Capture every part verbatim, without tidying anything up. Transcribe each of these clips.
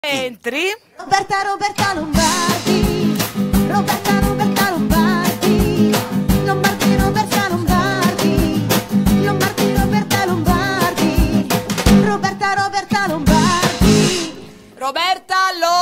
Entri. Roberta, Roberta Lombardi, Roberta, Roberta Lombardi, Lombardi, Roberta Lombardi, Lombardi, Roberta Lombardi, Roberta, Roberta Lombardi, Roberta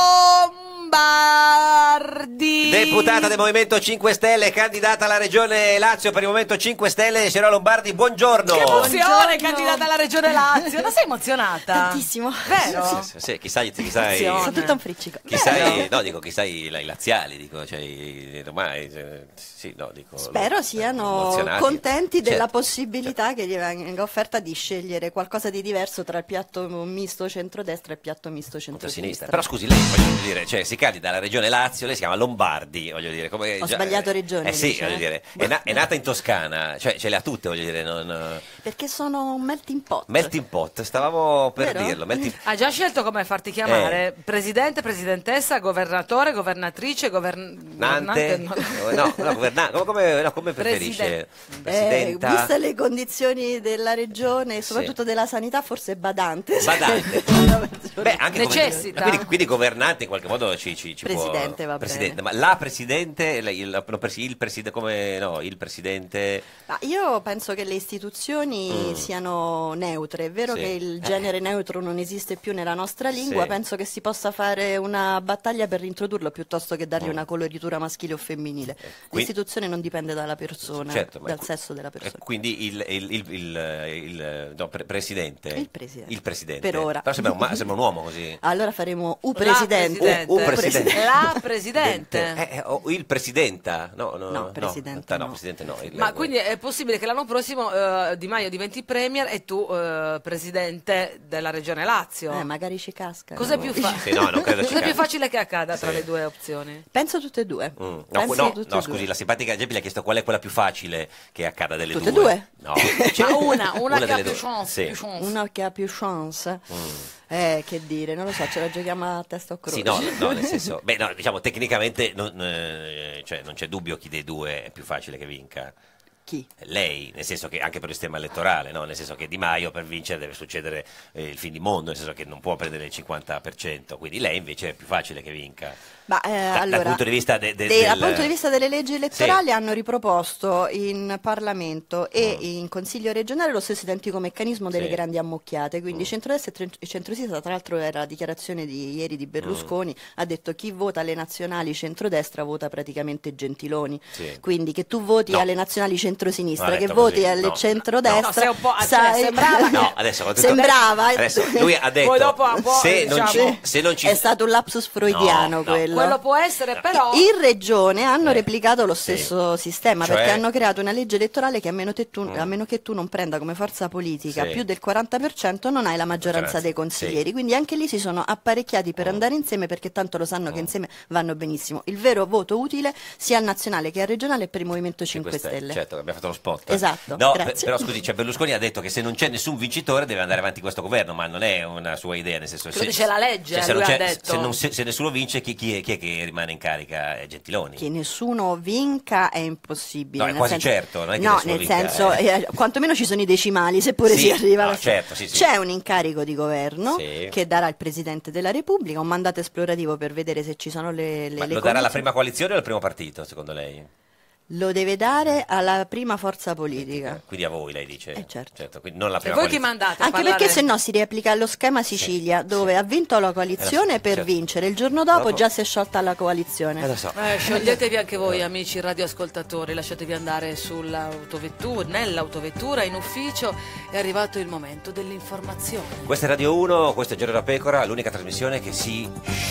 Lombardi. Deputata del Movimento cinque Stelle, candidata alla Regione Lazio per il Movimento cinque Stelle, signora Lombardi, buongiorno. Che emozione, Buongiorno. candidata alla Regione Lazio. Non sei emozionata? Tantissimo. Vero? Sì, sì, sì, chissà, chissà, i- Sono tutto un friccico. chissà, i- Vero? no, dico, chissà i, i laziali, dico, cioè, i romani, cioè, sì, no, dico, Spero lo- siano emozionati. contenti della Certo. possibilità che gli venga offerta di scegliere qualcosa di diverso tra il piatto misto centrodestra e il piatto misto Centrosinistra. centrosinistra. Però scusi, lei voglio dire, cioè, si candida alla Regione Lazio, lei si chiama Lombardi, voglio dire, come Ho già- sbagliato regione, Eh sì, dice, voglio eh? dire, è, na- è nata in Toscana, cioè ce le ha tutte, voglio dire, non... Perché sono un melting pot. Melting pot, stavamo per Vero? dirlo, melting... Ha già scelto come farti chiamare? Presidente, presidentessa, governatore, governatrice, govern... Nante? governante, No, no, governa- come, come- no, come preferisce? Presidente. Eh, Presidenta? viste le condizioni della regione e soprattutto della sanità, forse badante. Badante. Beh, anche come- Necessita. quindi, quindi governante in qualche modo ci, ci, ci Presidente, può... va Presidente, bene. ma la presidente, lei- il, no, presi- il presidente, come no, il presidente... Ma io penso che le istituzioni Mm. siano neutre. È vero Sì. che il genere neutro non esiste più nella nostra lingua, Sì. penso che si possa fare una battaglia per introdurlo piuttosto che dargli Mm. una coloritura maschile o femminile. qui- L'istituzione non dipende dalla persona, Certo, ma dal qui- sesso della eh, persona. Quindi il, il, il, il- il- no, pre- presidente. Il presidente. Il presidente. Per ora. Però sembra un, ma- sembra un uomo così. Allora faremo U La presidente. presidente. Un- un presidente. La presidente. Eh, eh, oh, il presidenta. No, no, No, presidente no, no. presidente no. il- Ma quindi è possibile che l'anno prossimo eh, Di Maio diventi premier e tu eh, presidente della regione Lazio? Eh, magari ci casca. Cos'è più, fa- Sì, no, non credo ci Cos'è più caschi. facile che accada tra Sì. le due opzioni? Penso tutte e due. Mm. No, Penso no, tutte no, e scusi, due. la simpatica Geppi le ha chiesto qual è quella più facile che accada delle Tutte e due. due? No. Ma una, una, che ha delle più due. chance, Sì. più chance. Una che ha più chance. Mm. Eh, che dire, non lo so, ce la giochiamo a testa o croce. Sì, no, no, nel senso, beh, no, diciamo, tecnicamente non, eh, cioè, non c'è dubbio chi dei due è più facile che vinca. Chi? Lei, nel senso che anche per il sistema elettorale, no? Nel senso che Di Maio per vincere deve succedere eh, il fin di mondo, nel senso che non può prendere il cinquanta per cento, quindi lei invece è più facile che vinca. Ma, eh, Da- allora, dal punto di vista de- de- dei- del... dal punto di vista delle leggi elettorali Sì. hanno riproposto in Parlamento e Mm. in Consiglio regionale lo stesso identico meccanismo delle Sì. grandi ammocchiate, quindi Mm. centrodestra e tre- e centrosinistra, tra l'altro era la dichiarazione di ieri di Berlusconi, Mm. ha detto chi vota alle nazionali centrodestra vota praticamente Gentiloni, Sì. quindi che tu voti No. alle nazionali centrosinistra, Non ha che detto voti così, alle no. centrodestra, No, sei un po'- cioè, sai- sembrava- No, adesso, con tutto- sembrava, adesso lui ha detto Poi dopo un po', se, non ci, diciamo- se non ci... è stato un lapsus freudiano No, no. quello. Quello può essere, però... In regione hanno Eh, replicato lo sì. stesso sistema Cioè? perché hanno creato una legge elettorale che a meno, te tu, Mm. a meno che tu non prenda come forza politica Sì. più del quaranta per cento non hai la maggioranza Maggioranza, dei consiglieri, sì. quindi anche lì si sono apparecchiati per Mm. andare insieme perché tanto lo sanno che Mm. insieme vanno benissimo. Il vero voto utile sia al nazionale che al regionale è per il Movimento cinque Stelle. Certo, abbiamo fatto lo spot. Esatto, No, grazie. pe- però scusi, cioè Berlusconi ha detto che se non c'è nessun vincitore deve andare avanti questo governo, ma non è una sua idea, nel senso Lo se, dice la legge, cioè, se, lui non ha c'è- detto. se non- se- se nessuno vince, chi, chi è, chi è che rimane in carica? È Gentiloni. Che nessuno vinca è impossibile. No, è nel quasi senso- certo, non è che no, nessuno nel vinca, senso, eh. eh, quantomeno ci sono i decimali, seppure Sì, si arriva no, alla certo, sì, sì. C'è un incarico di governo Sì. che darà il Presidente della Repubblica, un mandato esplorativo per vedere se ci sono le, le, Ma le lo darà la condizioni. prima coalizione o il primo partito, secondo lei? Lo deve dare alla prima forza politica. Quindi a voi, lei dice? Eh, certo. quindi non la E prima voi chi coalizione. mandate? a Anche parlare? perché se no si riapplica allo schema Sicilia, dove ha vinto la coalizione Eh, lo so, per certo. vincere, il giorno dopo Dopo- già si è sciolta la coalizione. Eh, lo so. Eh, scioglietevi anche voi, amici radioascoltatori, lasciatevi andare sull'autovettura, nell'autovettura, in ufficio. È arrivato il momento dell'informazione. Questa è Radio uno, questo è Giorno da Pecora, l'unica trasmissione che si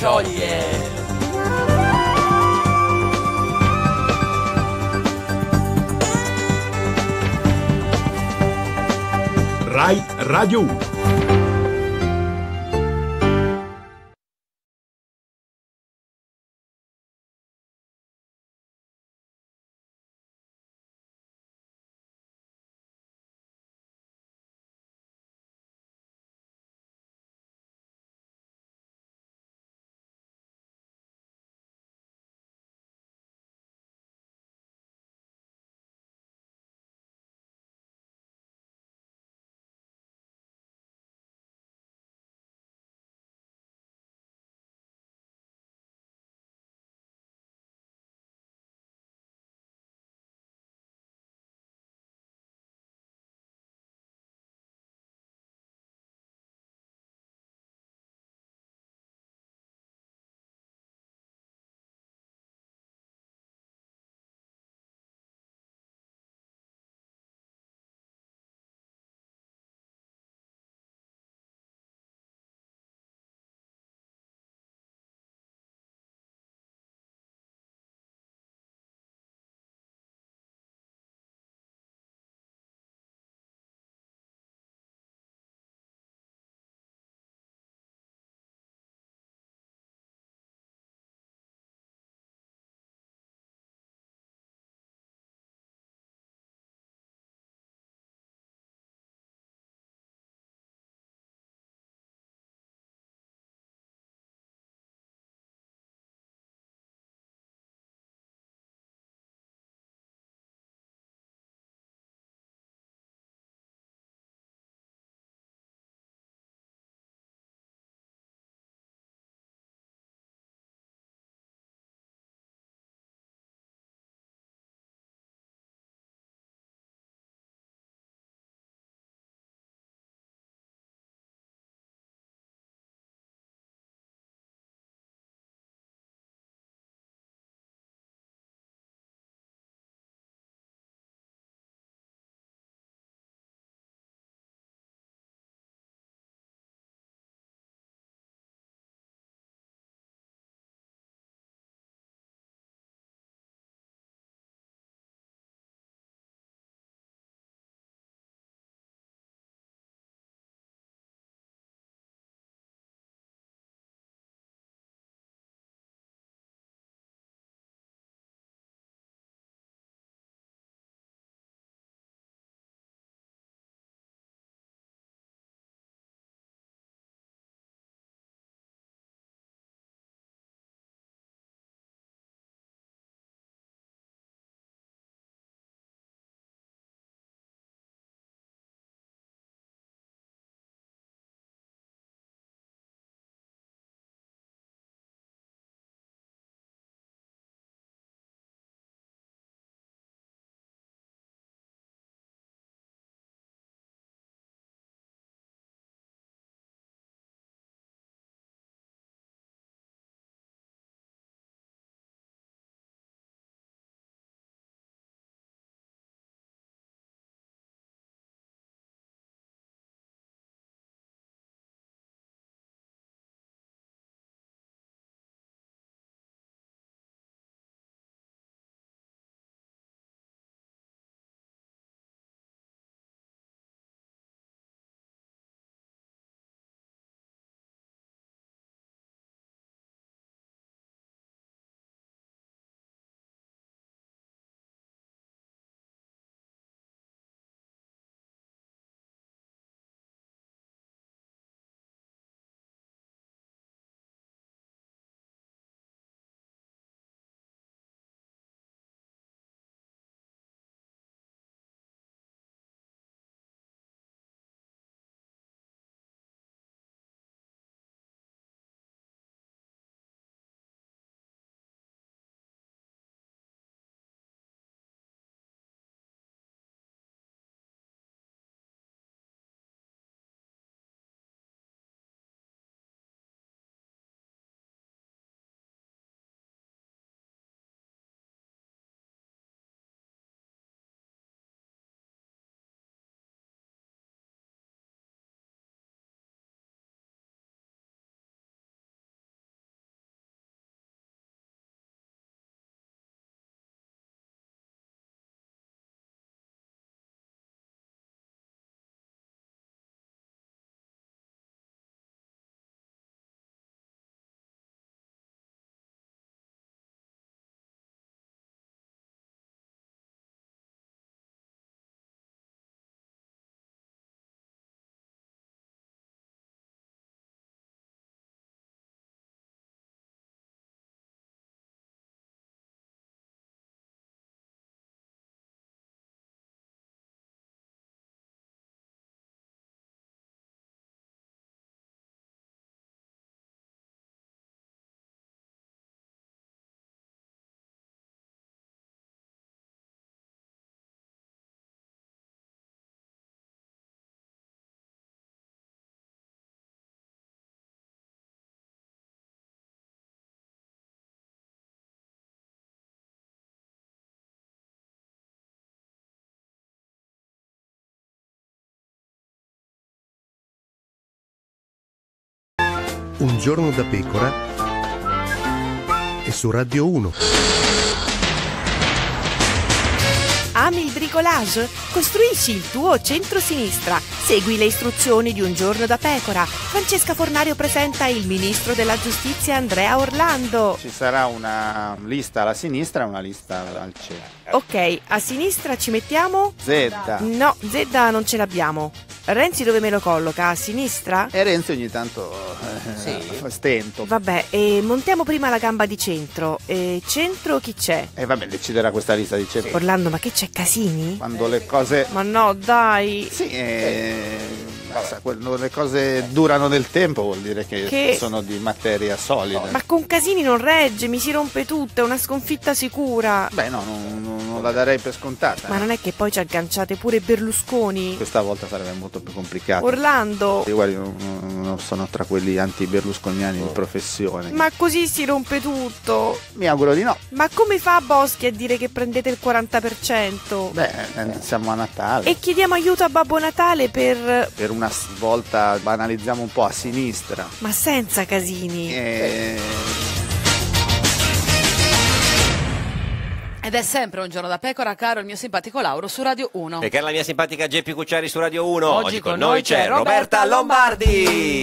scioglie. Rai Radio uno. Un giorno da pecora e su Radio uno. Ami il bricolage? Costruisci il tuo centro-sinistra. Segui le istruzioni di Un giorno da pecora. Francesca Fornario presenta il ministro della giustizia Andrea Orlando. Ci sarà una lista alla sinistra e una lista al centro. Ok, a sinistra ci mettiamo? Z. No, Z non ce l'abbiamo. Renzi dove me lo colloca? A sinistra? E Renzi ogni tanto eh, Sì. stento. Vabbè, e montiamo prima la gamba di centro. E centro chi c'è? E vabbè, deciderà questa lista di centro. Orlando, ma che c'è, Casini? Quando le cose... Ma no, dai. Sì, eh, sa, quando le cose durano nel tempo vuol dire che, Che- sono di materia solida. Ma con Casini non regge, mi si rompe tutto, è una sconfitta sicura. Beh, no, non, non- non la darei per scontata. Ma non è che poi ci agganciate pure Berlusconi? Questa volta sarebbe molto più complicato. Orlando, Io, guardi, non, non sono tra quelli anti-berlusconiani di professione. ma così si rompe tutto. Mi auguro di no. Ma come fa Boschi a dire che prendete il quaranta per cento? Beh, eh, siamo a Natale. E chiediamo aiuto a Babbo Natale per... Per una s- volta banalizziamo un po' a sinistra. ma senza Casini. E... Ed è sempre Un giorno da pecora, caro il mio simpatico Lauro su Radio uno. E cara la mia simpatica Geppi Cucciari su Radio uno. Oggi Oggi, con con noi noi c'è c'è Roberta Lombardi.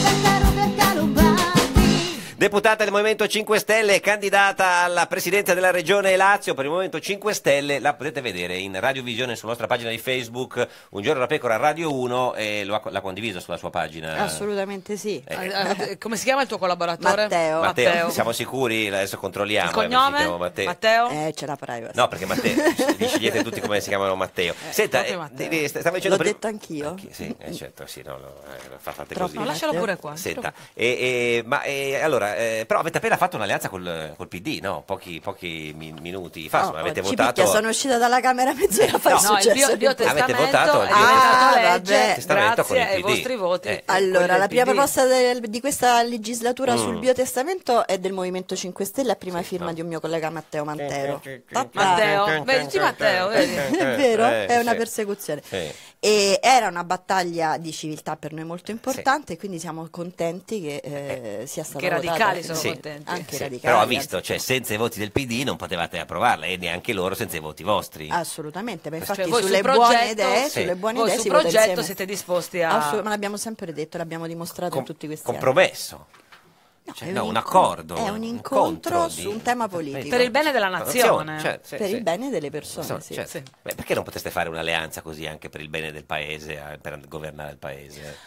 Deputata del Movimento cinque Stelle, candidata alla presidenza della regione Lazio per il Movimento cinque Stelle, la potete vedere in radiovisione sulla nostra pagina di Facebook, Un giorno da pecora Radio uno, e lo ha, l'ha condiviso sulla sua pagina. Assolutamente sì. Eh, eh, Come si chiama il tuo collaboratore? Matteo. Matteo, siamo sicuri? Adesso controlliamo. Il eh, cognome? si chiama Matteo. Matteo? Eh, c'è la privacy. No, perché Matteo, li scegliete tutti come si chiamano Matteo. Senta, proprio eh, Matteo. di- di- stava dicendo L'ho prima- detto anch'io. Anche- sì, eh, certo, sì, no, no, eh, fa- fate Troppo. così. No, lascialo pure qua. Senta, e, e- ma e, allora, eh, però avete appena fatto un'alleanza col, col P D, no? Pochi, pochi mi- minuti fa, No, insomma, avete ci votato. picchia, sono uscita dalla Camera mezz'ora fa, è No, il successo. bio- il biotestamento Avete votato è il diventato Ah, legge vabbè. Testamento con il grazie ai P D. vostri voti. Eh. Allora, Quello la del prima P D. proposta del- di questa legislatura Mm. sul biotestamento è del Movimento cinque Stelle a prima firma di un mio collega Matteo Mantero. Ta-ta. Matteo, vedi, tutti Matteo, vedi? È vero, Eh, è una sì. persecuzione. Sì. E era una battaglia di civiltà per noi molto importante, quindi siamo contenti che eh, sia stata Che i votata. radicali sono Sì. contenti. Anche i Sì, radicali. però ha visto, cioè senza i voti del P D non potevate approvarla e neanche loro senza i voti vostri. Assolutamente, ma infatti Cioè, voi sulle sul buone progetto- idee, Sì. sulle buone Voi idee sul si vota progetto insieme. siete disposti a... Assolut- ma l'abbiamo sempre detto, l'abbiamo dimostrato Com- in tutti questi compromesso. anni. Cioè, è no, un incontro- accordo, È un un incontro incontro su di- un tema politico. Per il bene della nazione. Cioè, sì, Per sì. il bene delle persone, Insomma, sì. certo. Sì. Beh, perché non poteste fare un'alleanza così anche per il bene del paese, eh, per governare il paese?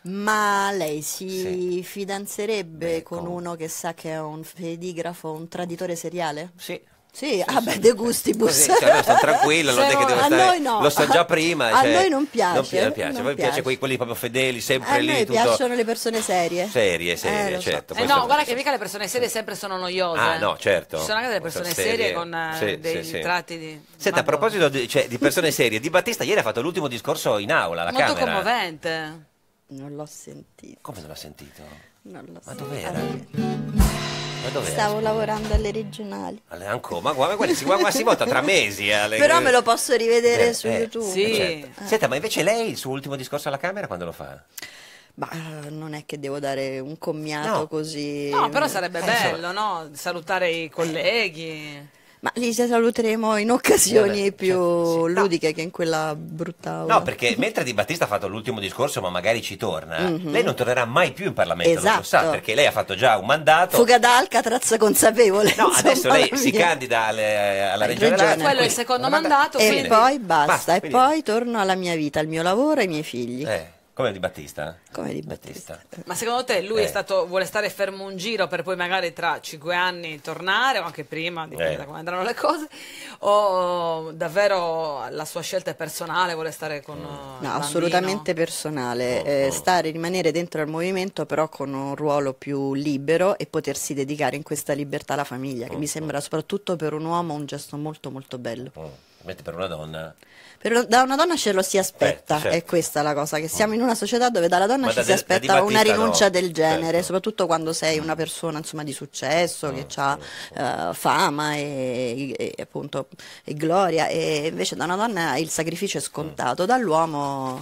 Ma lei si Sì. fidanzerebbe Beh, con con- uno che sa che è un fedigrafo, un traditore seriale? Sì. Sì, ah beh, de gustibus. Così, cioè, no, sono tranquillo, non è che devo A stare, noi no. lo so già prima. A cioè, noi non piace, Non pi- non piace. non A voi piace piace. quei- quelli proprio fedeli, sempre A lì, noi tutto piacciono le persone serie. serie, serie, Eh, lo so. certo. Eh Questo- no, guarda che mica le persone serie sempre sono noiose. Ah, no, certo. Ci sono anche delle persone serie, con eh, Sì, dei sì, sì. tratti di... Senta, a Madonna. proposito di, cioè, di persone serie, Di Battista ieri ha fatto l'ultimo discorso in aula alla Molto Camera. commovente. Non l'ho sentito. Come non l'ha sentito? Non l'ho Ma sentito. dov'era? Ma dov'era? Stavo lavorando alle regionali. Alle- Ancora? Ma guarda, guarda, si, guarda, si vota tra mesi. alle- Però me lo posso rivedere Eh, su eh, YouTube. Sì. certo. Senta, ma invece lei il suo ultimo discorso alla Camera quando lo fa? Ma eh, non è che devo dare un commiato No. così. No, però sarebbe Eh, bello, no? Salutare i colleghi. Ma li saluteremo in occasioni Eh, più certo, sì. No. ludiche che in quella brutta aula. No, perché mentre Di Battista ha fatto l'ultimo discorso, ma magari ci torna, lei non tornerà mai più in Parlamento, non lo Esatto. sa, perché lei ha fatto già un mandato. Fuga da Alcatraz consapevole. No, insomma, adesso lei la si mia. candida alle- alla Alla Regione Regione. Lazio. Quello è il quindi- secondo manda- mandato, E quindi- poi basta, Basta, e quindi- poi torno alla mia vita, al mio lavoro e ai miei figli. Eh, come Di Battista? Come Di Battista. Ma secondo te lui Eh. è stato, vuole stare fermo un giro per poi magari tra cinque anni tornare, o anche prima, dipende Eh. da come andranno le cose, o davvero la sua scelta è personale, vuole stare con... eh, il No, bambino? assolutamente personale. Eh, stare, rimanere dentro al movimento, però con un ruolo più libero e potersi dedicare in questa libertà alla famiglia, che mi sembra soprattutto per un uomo un gesto molto molto bello. Mm. Mentre per una donna? Per- da una donna ce lo si aspetta, Certo, certo. è questa la cosa, che siamo in una società dove dalla donna Ma ci da si De- da Di aspetta una Battista rinuncia no, del genere, certo. soprattutto quando sei una persona insomma di successo, che ha eh, fama e, e- e appunto e gloria, e invece da una donna il sacrificio è scontato, dall'uomo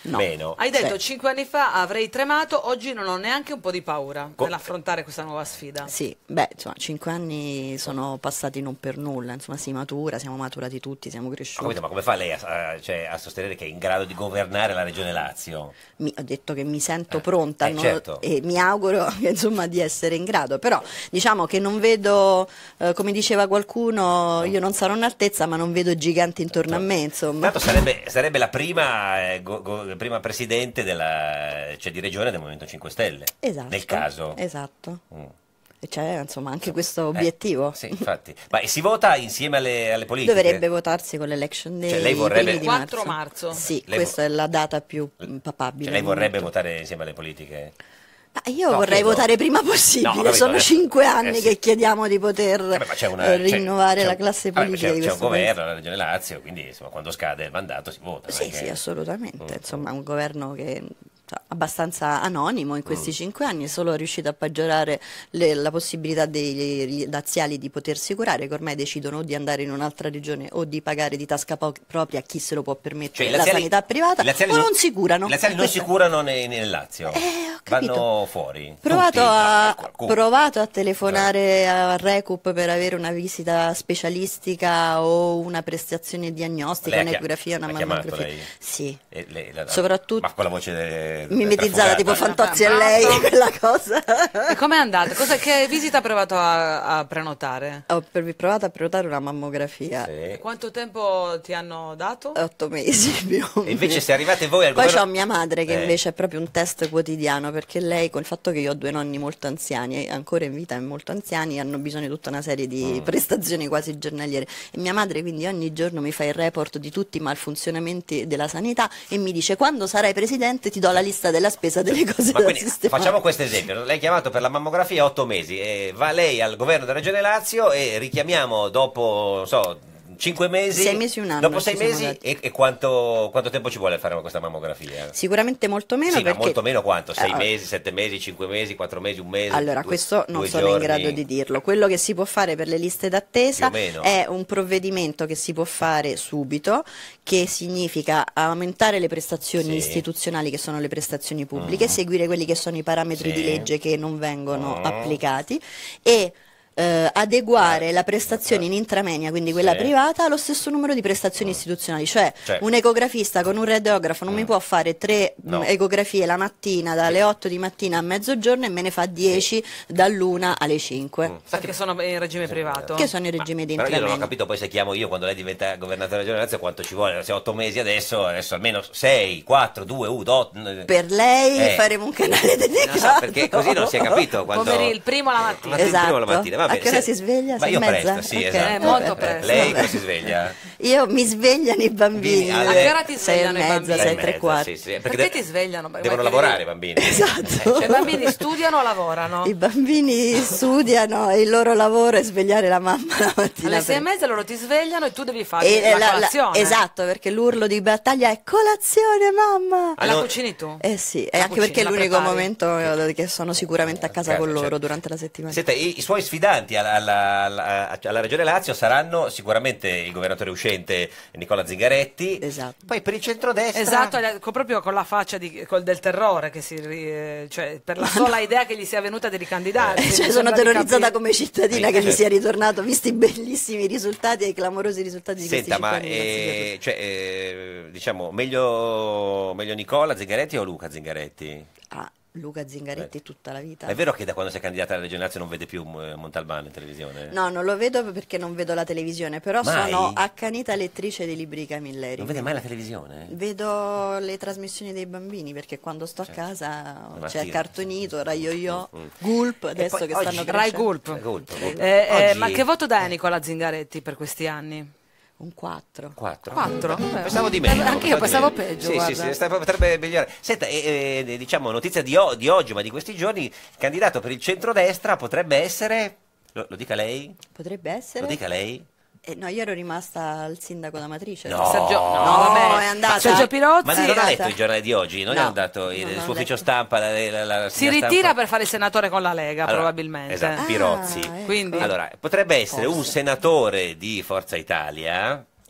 No. Meno. Hai detto Sì. cinque anni fa avrei tremato, oggi non ho neanche un po' di paura Co- nell'affrontare questa nuova sfida. Sì, beh, insomma, cinque anni sono passati non per nulla, insomma, si matura, siamo maturati tutti, siamo Ma cresciuti. come, ma come fa lei a, a- cioè, a sostenere che è in grado di governare la regione Lazio? Mi, ho detto che mi sento pronta eh, non- certo. e mi auguro insomma di essere in grado, però diciamo che non vedo, eh, come diceva qualcuno, io non sarò un'altezza ma non vedo giganti intorno a me, insomma. Tanto sarebbe, sarebbe la prima, eh, go- go- prima presidente della, cioè, di regione del Movimento cinque Stelle. Esatto, Nel caso. esatto. Mm. E c'è insomma anche questo obiettivo. Sì, infatti. Ma e si vota insieme alle, alle politiche? Dovrebbe votarsi con l'election day Cioè, lei i vorrebbe- primi di quattro marzo. Sì, Lei questa è la data più mm, papabile. Cioè, lei al vorrebbe momento. votare insieme alle politiche? Ma io No, vorrei chiedo. votare prima No, ho possibile, capito, sono adesso- cinque anni eh, sì. che chiediamo di poter Vabbè, ma c'è una- eh, c'è- rinnovare c'è la un- classe vabbè, politica c'è, di c'è un questo paese. governo, la regione Lazio, quindi insomma, quando scade il mandato si vota. non è Sì, che- sì, assolutamente. Mm. Insomma, un governo che cioè, abbastanza anonimo in Mm. questi cinque anni, è solo riuscito a peggiorare le- la possibilità dei laziali di potersi curare, che ormai decidono o di andare in un'altra regione o di pagare di tasca po- propria a chi se lo può permettere Cioè, i la laziali- sanità privata, i laziali o non- non si curano. I laziali non si Questa- curano ne- nel Lazio, Eh, ho capito. vanno fuori. Provato Tutti? a, No, qualcuno. provato a telefonare a Recup per avere una visita specialistica o una prestazione diagnostica, Lei ha chia- un'ecografia, una ha chiamato mammografia. lei? Sì, E lei- la- Soprattutto- ma con la voce de- mimetizzata tipo trafugata. Fantozzi e lei, quella cosa. E com'è andata? Cosa, che visita ha provato a, a prenotare? Ho per- provato a prenotare una mammografia. Sì. Quanto tempo ti hanno dato? Otto mesi più o E invece meno. se arrivate voi al Poi governo... c'ho mia madre che Eh. invece è proprio un test quotidiano, perché lei, col fatto che io ho due nonni molto anziani, e ancora in vita e molto anziani, hanno bisogno di tutta una serie di Mm. prestazioni quasi giornaliere. E mia madre quindi ogni giorno mi fa il report di tutti i malfunzionamenti della sanità e mi dice: quando sarai presidente ti do la lista della spesa delle cose Ma da quindi sistemare. facciamo questo esempio, lei ha chiamato per la mammografia otto mesi, e va lei al governo della Regione Lazio e richiamiamo dopo, non so, cinque mesi, Sei mesi, un anno dopo ci sei siamo mesi dati. e, e quanto, quanto tempo ci vuole fare questa mammografia? Sicuramente molto meno, Sì, ma perché molto meno quanto? Sei Eh, mesi, sette mesi, cinque mesi, quattro mesi, un mese? Allora, due- questo non due sono in giorni? grado di dirlo. Quello che si può fare per le liste d'attesa Più o meno. è un provvedimento che si può fare subito, che significa aumentare le prestazioni Sì. istituzionali, che sono le prestazioni pubbliche, Mm. seguire quelli che sono i parametri Sì. di legge che non vengono Mm. applicati e eh, adeguare la prestazione in intramenia, quindi quella Sì. privata, allo stesso numero di prestazioni istituzionali. Cioè, Cioè- un ecografista con un radiografo non mi può fare tre No. mh, ecografie la mattina dalle otto di mattina a mezzogiorno e me ne fa dieci dall'una alle cinque. Perché sono in regime privato? Che sono in regime di Però io non ho intramenia. capito poi se chiamo io quando lei diventa governatore della Regione Lazio quanto ci vuole, se otto mesi adesso, adesso almeno sei, quattro, due, otto... Per lei Eh. faremo un canale dedicato. Non so, perché così non si è capito quando... Pomeri- il primo la mattina. Ma il primo la Esatto. mattina, va A bene, che ora se- si sveglia? Ma Sei io e mezza? presto, sì, Ok. esatto. Eh, molto Eh, presto. Lei come si sveglia? Io mi svegliano i bambini. A che ora ti sei e svegliano i mezza, bambini? sei Sei e e tre mezza, quarti. sì, sì, Perché de- ti svegliano? Beh, Devono vai, lavorare i che- bambini. Esatto. Cioè, i bambini studiano o lavorano? I bambini studiano e il loro lavoro è svegliare la mamma la mattina. Alle sei e per- mezza loro ti svegliano e tu devi fare E la, la- la- colazione. esatto, perché l'urlo di battaglia è colazione, mamma! E la Allora- cucini tu? Eh sì, e La anche cucini, perché è la l'unico prepari? momento eh, che sono sicuramente a casa Casa, con loro certo. durante la settimana. Senta, i, i suoi sfidanti alla, alla- alla- alla Regione Lazio saranno sicuramente il governatore uscente Nicola Zingaretti, Esatto. poi per il centrodestra... Esatto, ed è co- proprio con la faccia di, col del terrore, che si, ri- eh, cioè per la sola idea che gli sia venuta di ricandidarsi. Cioè, mi sono sembra di terrorizzata capire. come cittadina Sì, che mi certo. sia ritornato, visti i bellissimi risultati e i clamorosi risultati di Senta, questi ma cinque anni. eh, cioè, eh, diciamo, meglio, meglio Nicola Zingaretti o Luca Zingaretti? Ah, Luca Zingaretti tutta la vita. È vero che da quando si è candidata alla Regione Lazio non vede più eh, Montalbano in televisione? No, non lo vedo perché non vedo la televisione, però Mai? sono accanita lettrice di libri Camilleri. Non vede mai la televisione? Vedo le trasmissioni dei bambini perché quando sto a casa La c'è mattina. Cartonito, Rai Yo-Yo, Mm. Gulp, adesso poi che oggi- stanno Rai crescendo. Gulp. Gulp, Gulp. Eh, eh, Oggi- ma che voto dai a Nicola Zingaretti per questi anni? Un quattro. Quattro? Quattro? Eh, Pensavo di meno. eh, anche io pensavo di pensavo meno. peggio, Sì, sì, guarda. sì, sta- potrebbe migliorare. Senta, eh, eh, diciamo, notizia di, o- di oggi, ma di questi giorni, il candidato per il centrodestra potrebbe essere... Lo, lo dica lei? Potrebbe essere? Lo dica lei? Eh, no, io ero rimasta al sindaco d'Amatrice. No. Sergio, no, No, vabbè. è andata. Sergio Pirozzi Ma non ha Sì. letto il giornale di oggi? Non è No. andato il, No, il non suo ho ufficio letto. stampa? La, la- la- la Si rassegna ritira stampa? per fare il senatore con la Lega, Allora, probabilmente. Esatto, Ah, Pirozzi. ecco. Quindi Allora, potrebbe essere un senatore di Forza Italia,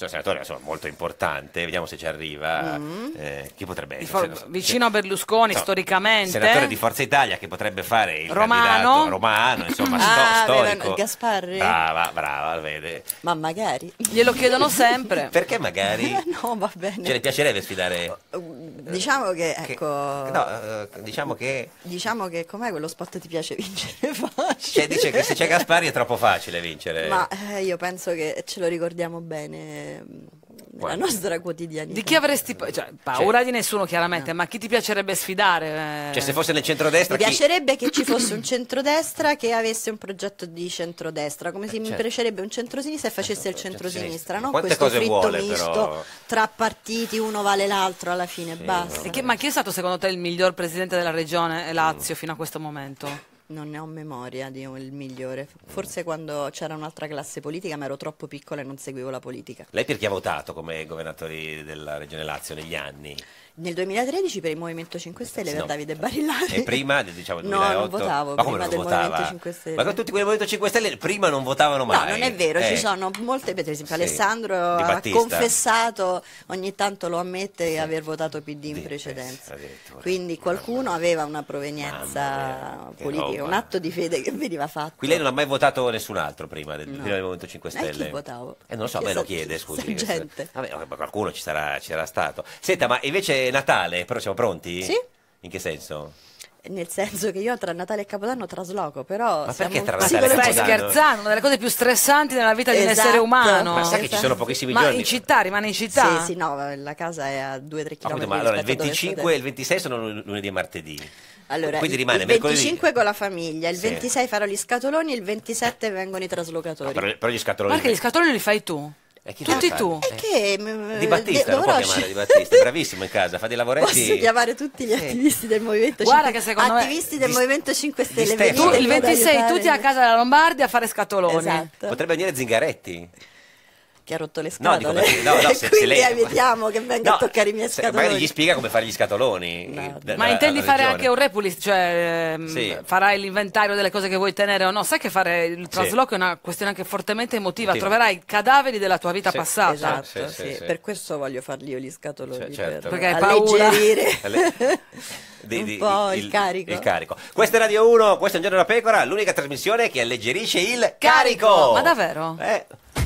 Cioè, senatore insomma, molto importante, vediamo se ci arriva. Mm. Eh, chi potrebbe Di essere? for- vicino a Berlusconi, No, storicamente. Senatore di Forza Italia che potrebbe fare il Romano. candidato romano, insomma, sto- Ah, storico. avevano- Gasparri? Brava, brava, vede. Ma magari. Glielo chiedono sempre. Perché magari? No, va bene. Ce le piacerebbe sfidare? Diciamo che, ecco... No, eh, diciamo che... Diciamo che com'è quello spot ti piace vincere facile? Cioè, dice che se c'è Gasparri è troppo facile vincere. Ma eh, io penso che ce lo ricordiamo bene mh, nella Guarda. nostra quotidianità. Di chi avresti pa- cioè, paura di nessuno chiaramente, ma chi ti piacerebbe sfidare? Eh, Cioè, se fosse nel centrodestra... Mi chi- piacerebbe che ci fosse un centrodestra che avesse un progetto di centrodestra, come se mi certo. piacerebbe un centrosinistra e facesse il centrosinistra, non Quante questo cose fritto vuole, misto però? tra partiti, uno vale l'altro alla fine, basta. E chi- ma chi è stato secondo te il miglior presidente della regione Lazio fino a questo momento? Non ne ho memoria di un- il migliore, forse quando c'era un'altra classe politica, ma ero troppo piccola e non seguivo la politica. Lei per chi ha votato come governatori della Regione Lazio negli anni? Nel duemilatredici per il Movimento cinque Stelle, Sì, per no. Davide Barillari. E prima, diciamo, No, duemilaotto? non votavo, Ma come prima non del votava? Movimento cinque Stelle. Ma con tutti quelli del Movimento cinque Stelle prima non votavano mai? No, non è vero, Eh. ci sono molte, per esempio Sì. Alessandro Di ha Battista. confessato, ogni tanto lo ammette, di aver votato P D in Di- precedenza. addirittura. Quindi qualcuno aveva una Mamma provenienza mia, che politica, roba. un atto di fede che veniva fatto. Qui lei non ha mai votato nessun altro prima del, No. prima del Movimento cinque Eh, Stelle? chi votavo? Eh, non lo so, Chi me lo sa- chiede, sa scusi. gente. Vabbè, ma qualcuno ci sarà, ci sarà stato. Senta, ma invece Natale, però siamo pronti? Sì. In che senso? Nel senso che io tra Natale e Capodanno trasloco, però Ma siamo perché tra sì, Natale e quello Stai che- Capodanno? scherzando? Una delle cose più stressanti nella vita di un Esatto. essere umano. Ma sai che ci esatto. sono pochissimi Ma giorni? in città, rimane in città? Sì, sì, no, la casa è a due tre Ah, km. appunto, ma allora il venticinque e il ventisei sono lun- lunedì e martedì. Allora, Quindi il- rimane il mercoledì. venticinque con la famiglia, il Sì. ventisei farò gli scatoloni, il ventisette vengono i traslocatori. Ah, però, però gli scatoloni... Guarda che gli scatoloni li fai tu. E chi Tutti fa? tu. E che mm, Di Battista, de- lo può dovrò chiamare sce- Di Battista, è bravissimo in casa, fa dei lavoretti... Posso chiamare tutti gli attivisti del Movimento Guarda cinque che secondo me- attivisti del Di- Movimento cinque Stelle. Stefano. Tu venite il ad ventisei aiutare. tutti a casa della Lombardia a fare scatoloni. Esatto. Potrebbe venire Zingaretti. Che ha rotto le No, dico, scatole. perché- no, no, se- se Quindi lei- evitiamo che venga No, a toccare i miei se- scatoloni. magari gli spiega come fare gli scatoloni. No. eh, Ma dalla- intendi dalla fare regione. anche un repulis, cioè ehm, Sì. farai l'inventario delle cose che vuoi tenere o no? Sai che fare il trasloco è una questione anche fortemente emotiva, Emotiva. troverai cadaveri della tua vita Sì. passata. Esatto, Sì, sì, sì, sì. per questo voglio farli io gli scatoloni, Cioè, certo. per Perché hai paura. alleggerire Alle- di- un di- po' il, carico. il carico. Questa è Radio uno, questo è Un Giorno da Pecora, l'unica trasmissione che alleggerisce il carico. Ma davvero? Eh,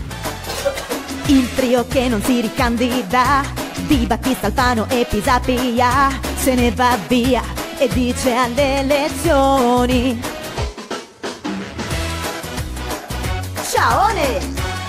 Il trio che non si ricandida, Di Battista, Alfano e Pisapia, se ne va via e dice alle elezioni: Ciaone!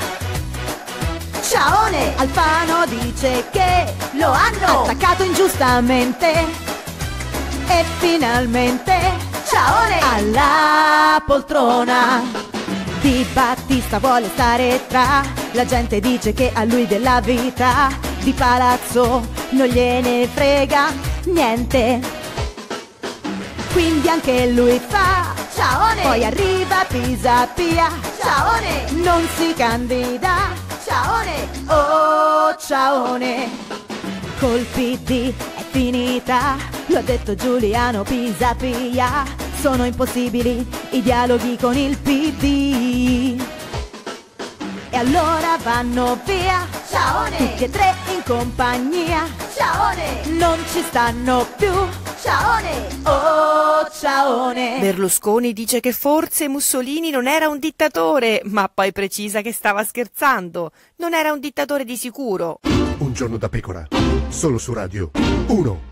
Ciaone! Alfano dice che lo hanno attaccato ingiustamente e finalmente Ciaone alla poltrona. Di Battista vuole stare tra, la gente dice che a lui della vita di palazzo non gliene frega niente, quindi anche lui fa Ciaone. Poi arriva Pisapia, Ciaone, non si candida, Ciaone, oh Ciaone. Col P D è finita, lo ha detto Giuliano Pisapia, sono impossibili i dialoghi con il P D. E allora vanno via, Ciaone, tutti e tre in compagnia, Ciaone, non ci stanno più, Ciaone, oh Ciaone. Berlusconi dice che forse Mussolini non era un dittatore, ma poi precisa che stava scherzando. Non era un dittatore di sicuro. Un giorno da pecora, solo su Radio uno.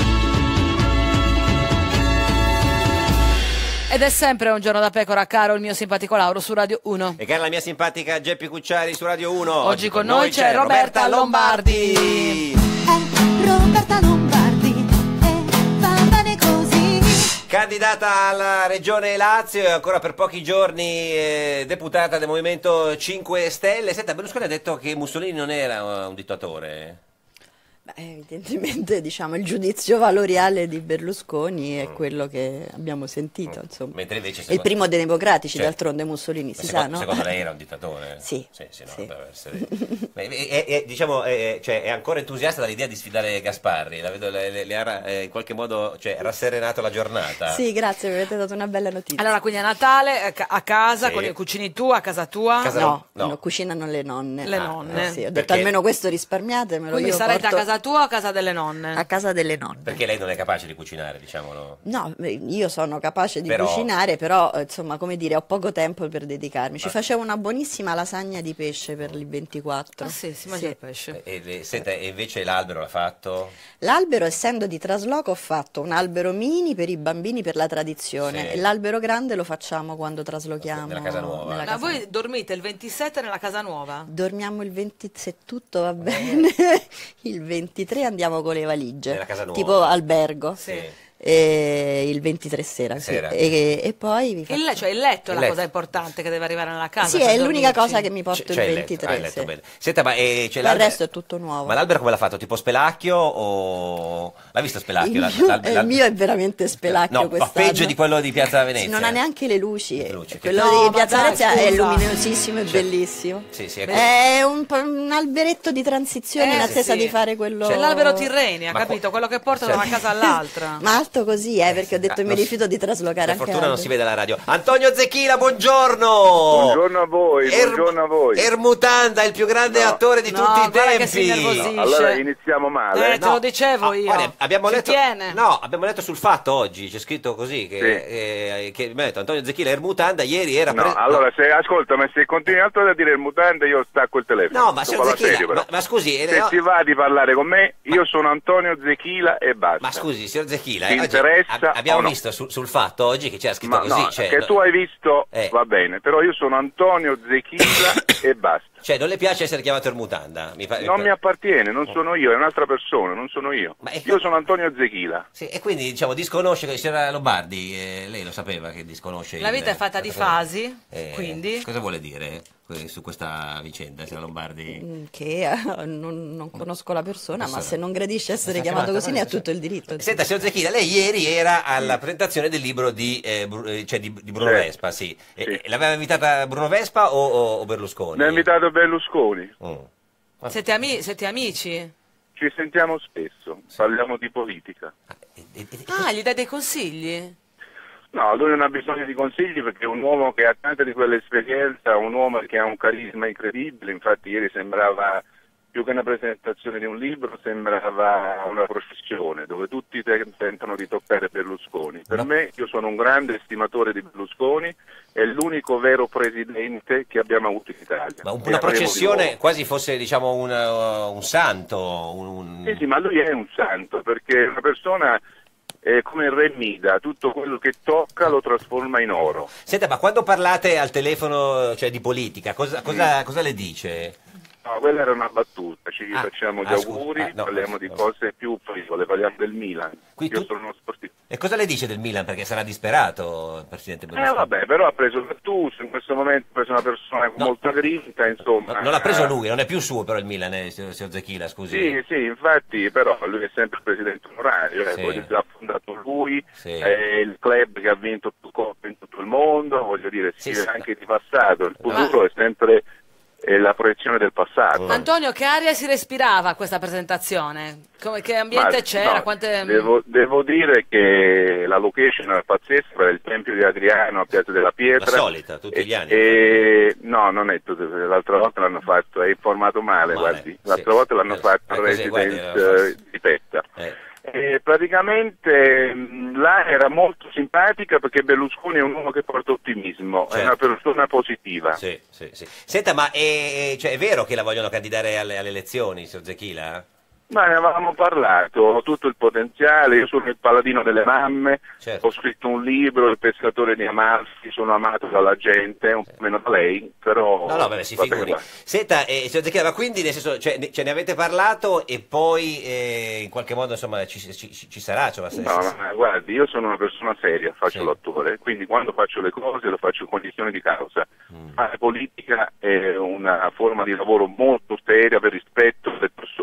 Ed è sempre Un Giorno da Pecora, caro il mio simpatico Lauro su Radio uno. E cara la mia simpatica Geppi Cucciari su Radio uno. Oggi con noi c'è Roberta Lombardi. Eh, Roberta Lombardi, eh, va bene così. Candidata alla Regione Lazio e ancora per pochi giorni eh, deputata del Movimento cinque Stelle. Senta, Berlusconi ha detto che Mussolini non era uh, un dittatore. Beh, evidentemente diciamo il giudizio valoriale di Berlusconi è quello che abbiamo sentito, insomma. Mentre invece È il primo dei democratici, Cioè, d'altronde Mussolini, si secondo, sa, no? secondo lei era un dittatore? Sì. Sì, sì, no, sì. deve essere- Ma è, è- è- diciamo, è, cioè, è ancora entusiasta dall'idea di sfidare Gasparri, la vedo, le, le- le ha eh, in qualche modo cioè, rasserenato la giornata. Sì, grazie, mi avete dato una bella notizia. Allora, quindi a Natale eh, ca- a casa, Sì. con i cucini tu, a casa tua? Casa No, no. no, cucinano le nonne. Le Ah, nonne. eh sì, ho detto Perché- almeno questo risparmiatemelo. Quindi io sarete porto a casa tua o a casa delle nonne? a casa delle nonne. Perché lei non è capace di cucinare, diciamolo. No, beh, io sono capace di Però- cucinare, però eh, insomma, come dire, ho poco tempo per dedicarmi. Ci Ah. facevo una buonissima lasagna di pesce per il ventiquattro. Ah sì, si mangia il pesce. E, le- senta, e invece l'albero l'ha fatto? L'albero, essendo di trasloco, ho fatto un albero mini per i bambini per la tradizione Sì. e l'albero grande lo facciamo quando traslochiamo Nella casa nuova. nella Ma casa voi dormite il ventisette nella casa nuova? Dormiamo il venti, se tutto va bene, il ventitré andiamo con le valigie, Nella casa nuova. tipo albergo, Sì. e il ventitré sera, sì. Sera. E, e poi vi Il, faccio... le- cioè il letto è Il la letto. cosa importante che deve arrivare nella casa. Sì, per è l'unica dormirci. cosa che mi porto C'è- il c'è letto. ventitré. Ah, il letto, sì. bene. Senta, ma eh, c'è Il l'albero- resto è tutto nuovo. Ma l'albero come l'ha fatto? Tipo Spelacchio o... L'ha visto Spelacchio? Il L'al- mio, l'al- il l'al- mio è veramente spelacchio No, ma quest'anno. peggio di quello di Piazza Sì, Venezia. non ha neanche le luci. Le luci, che- Quello No, di ma Piazza dai, Venezia è scusa. luminosissimo e bellissimo. Sì, sì, è È un, po' un alberetto di transizione Eh, in sì, attesa sì. di fare quello... C'è l'albero Tirreni, ha Ma capito? qua- Quello che porta Sì. da una casa all'altra. Ma alto così, eh, perché ho detto Ah, mi non si- rifiuto di traslocare Per anche fortuna non alberi. si vede alla radio. Antonio Zecchina, buongiorno! Buongiorno a voi, Er- buongiorno a voi. Ermutanda, il più grande No. attore di No, tutti i guarda che si tempi. innervosisce. Allora iniziamo male. Eh, te lo dicevo Ah, io. guarda, abbiamo Ci letto, tiene. no, abbiamo letto sul Fatto oggi, c'è scritto così, che, Sì. eh, che mi ha detto Antonio Zecchina Ermutanda ieri era... No, pre- allora se ascolta, ma se continui altro a dire il mutante io stacco il telefono. No, ma Sto signor con la Zecchina, serio, però. ma, ma scusi... eh, Se no, ti va di parlare con me, io sono Antonio Zechila e basta. ma scusi, signor Zecchina, Ti eh, oggi interessa ab- abbiamo o no? visto sul, sul Fatto oggi che c'era scritto Ma così, no, cioè, che no- tu hai visto Eh. va bene, però io sono Antonio Zechila e basta. cioè, non le piace essere chiamato Ermutanda? Mi fa- Non mi appartiene, non sono io, è un'altra persona, non sono io. Ma è- Io sono Antonio Zechila. Sì, e quindi diciamo disconosce che c'era Lombardi, eh, lei lo sapeva che disconosce La il- vita è fatta di cosa- fasi, eh, quindi... cosa vuole dire eh, su questa vicenda, signora Lombardi? Mm, Che eh, non, non conosco la persona, ma Persona. se non gradisce essere Ma chiamato chiamata, così ne ha ma- tutto il diritto. Senta, signor Zecchina, lei ieri era alla presentazione del libro di, eh, Bru- eh, cioè di, di Bruno Sì. Vespa, sì. E- Sì. e l'aveva invitata Bruno Vespa o, o- o Berlusconi? Mi ha invitato Berlusconi. Mm. Siete, ami- siete amici? Ci sentiamo spesso, parliamo di politica. E- e- e- Ah, gli dai dei consigli? No, lui non ha bisogno di consigli perché è un uomo che ha tanta di quell'esperienza, un uomo che ha un carisma incredibile, infatti ieri sembrava più che una presentazione di un libro, sembrava una processione dove tutti te- tentano di toccare Berlusconi. Per No. me, io sono un grande estimatore di Berlusconi, è l'unico vero presidente che abbiamo avuto in Italia. Ma un- E una avremo di processione nuovo. quasi fosse diciamo un, uh, un santo, un, un- Sì, sì, ma lui è un santo perché è una persona è come il re Mida, tutto quello che tocca lo trasforma in oro. Senta, ma quando parlate al telefono, cioè di politica, cosa, cosa, cosa le dice? No, quella era una battuta, ci Ah, facciamo gli ah, scusi, auguri, ah, no, parliamo no, di no. cose più frivole, parliamo del Milan. Qui Io tu- sono uno sportivo. E cosa le dice del Milan? Perché sarà disperato il presidente Eh Berlusconi. vabbè, però ha preso Gattuso, in questo momento ha preso una persona con No. molta grinta, insomma. No, non l'ha preso Eh, lui, non è più suo però il Milan, eh, signor signor Zecchina, scusi. Sì, sì, infatti, però lui è sempre il presidente onorario, eh, Sì. voglio dire, ha fondato lui, Sì. è il club che ha vinto più coppe in tutto il mondo, voglio dire, Sì, sì, sì. anche di passato, il futuro è sempre eh, la proiezione del passato. Antonio, che aria si respirava a questa presentazione? Come, che ambiente Ma, c'era? no, Quante... devo, devo dire che la location era pazzesca, era il Tempio di Adriano a Piazza della Pietra. La solita, tutti gli anni. E, no, non è tutto, l'altra volta l'hanno fatto, è informato male, Male, guardi. sì. L'altra volta l'hanno Eh, fatto eh, al così, guardi, Residence era eh, di Petta. Eh. E praticamente mh, là era molto simpatica perché Berlusconi è un uomo che porta ottimismo, Certo. è una persona positiva. Sì, sì, sì. Senta, ma è, cioè, è vero che la vogliono candidare alle, alle elezioni, signor Zecchila? Ma ne avevamo parlato, ho tutto il potenziale, io sono il paladino delle mamme, Certo. ho scritto un libro, Il pescatore di Amalfi, sono amato dalla gente, un po' meno da lei, però... No, no, vabbè, si vabbè, figuri. guarda. Senta, eh, signor Zecchina, ma quindi nel senso, cioè, ne, ce ne avete parlato e poi eh, in qualche modo insomma ci, ci- ci- ci sarà? Cioè, se- No, se- ma guardi, io sono una persona seria, faccio Sì. l'attore, quindi quando faccio le cose lo faccio in condizioni di causa. Mm. Fare politica è una forma di lavoro molto seria per rispetto delle persone.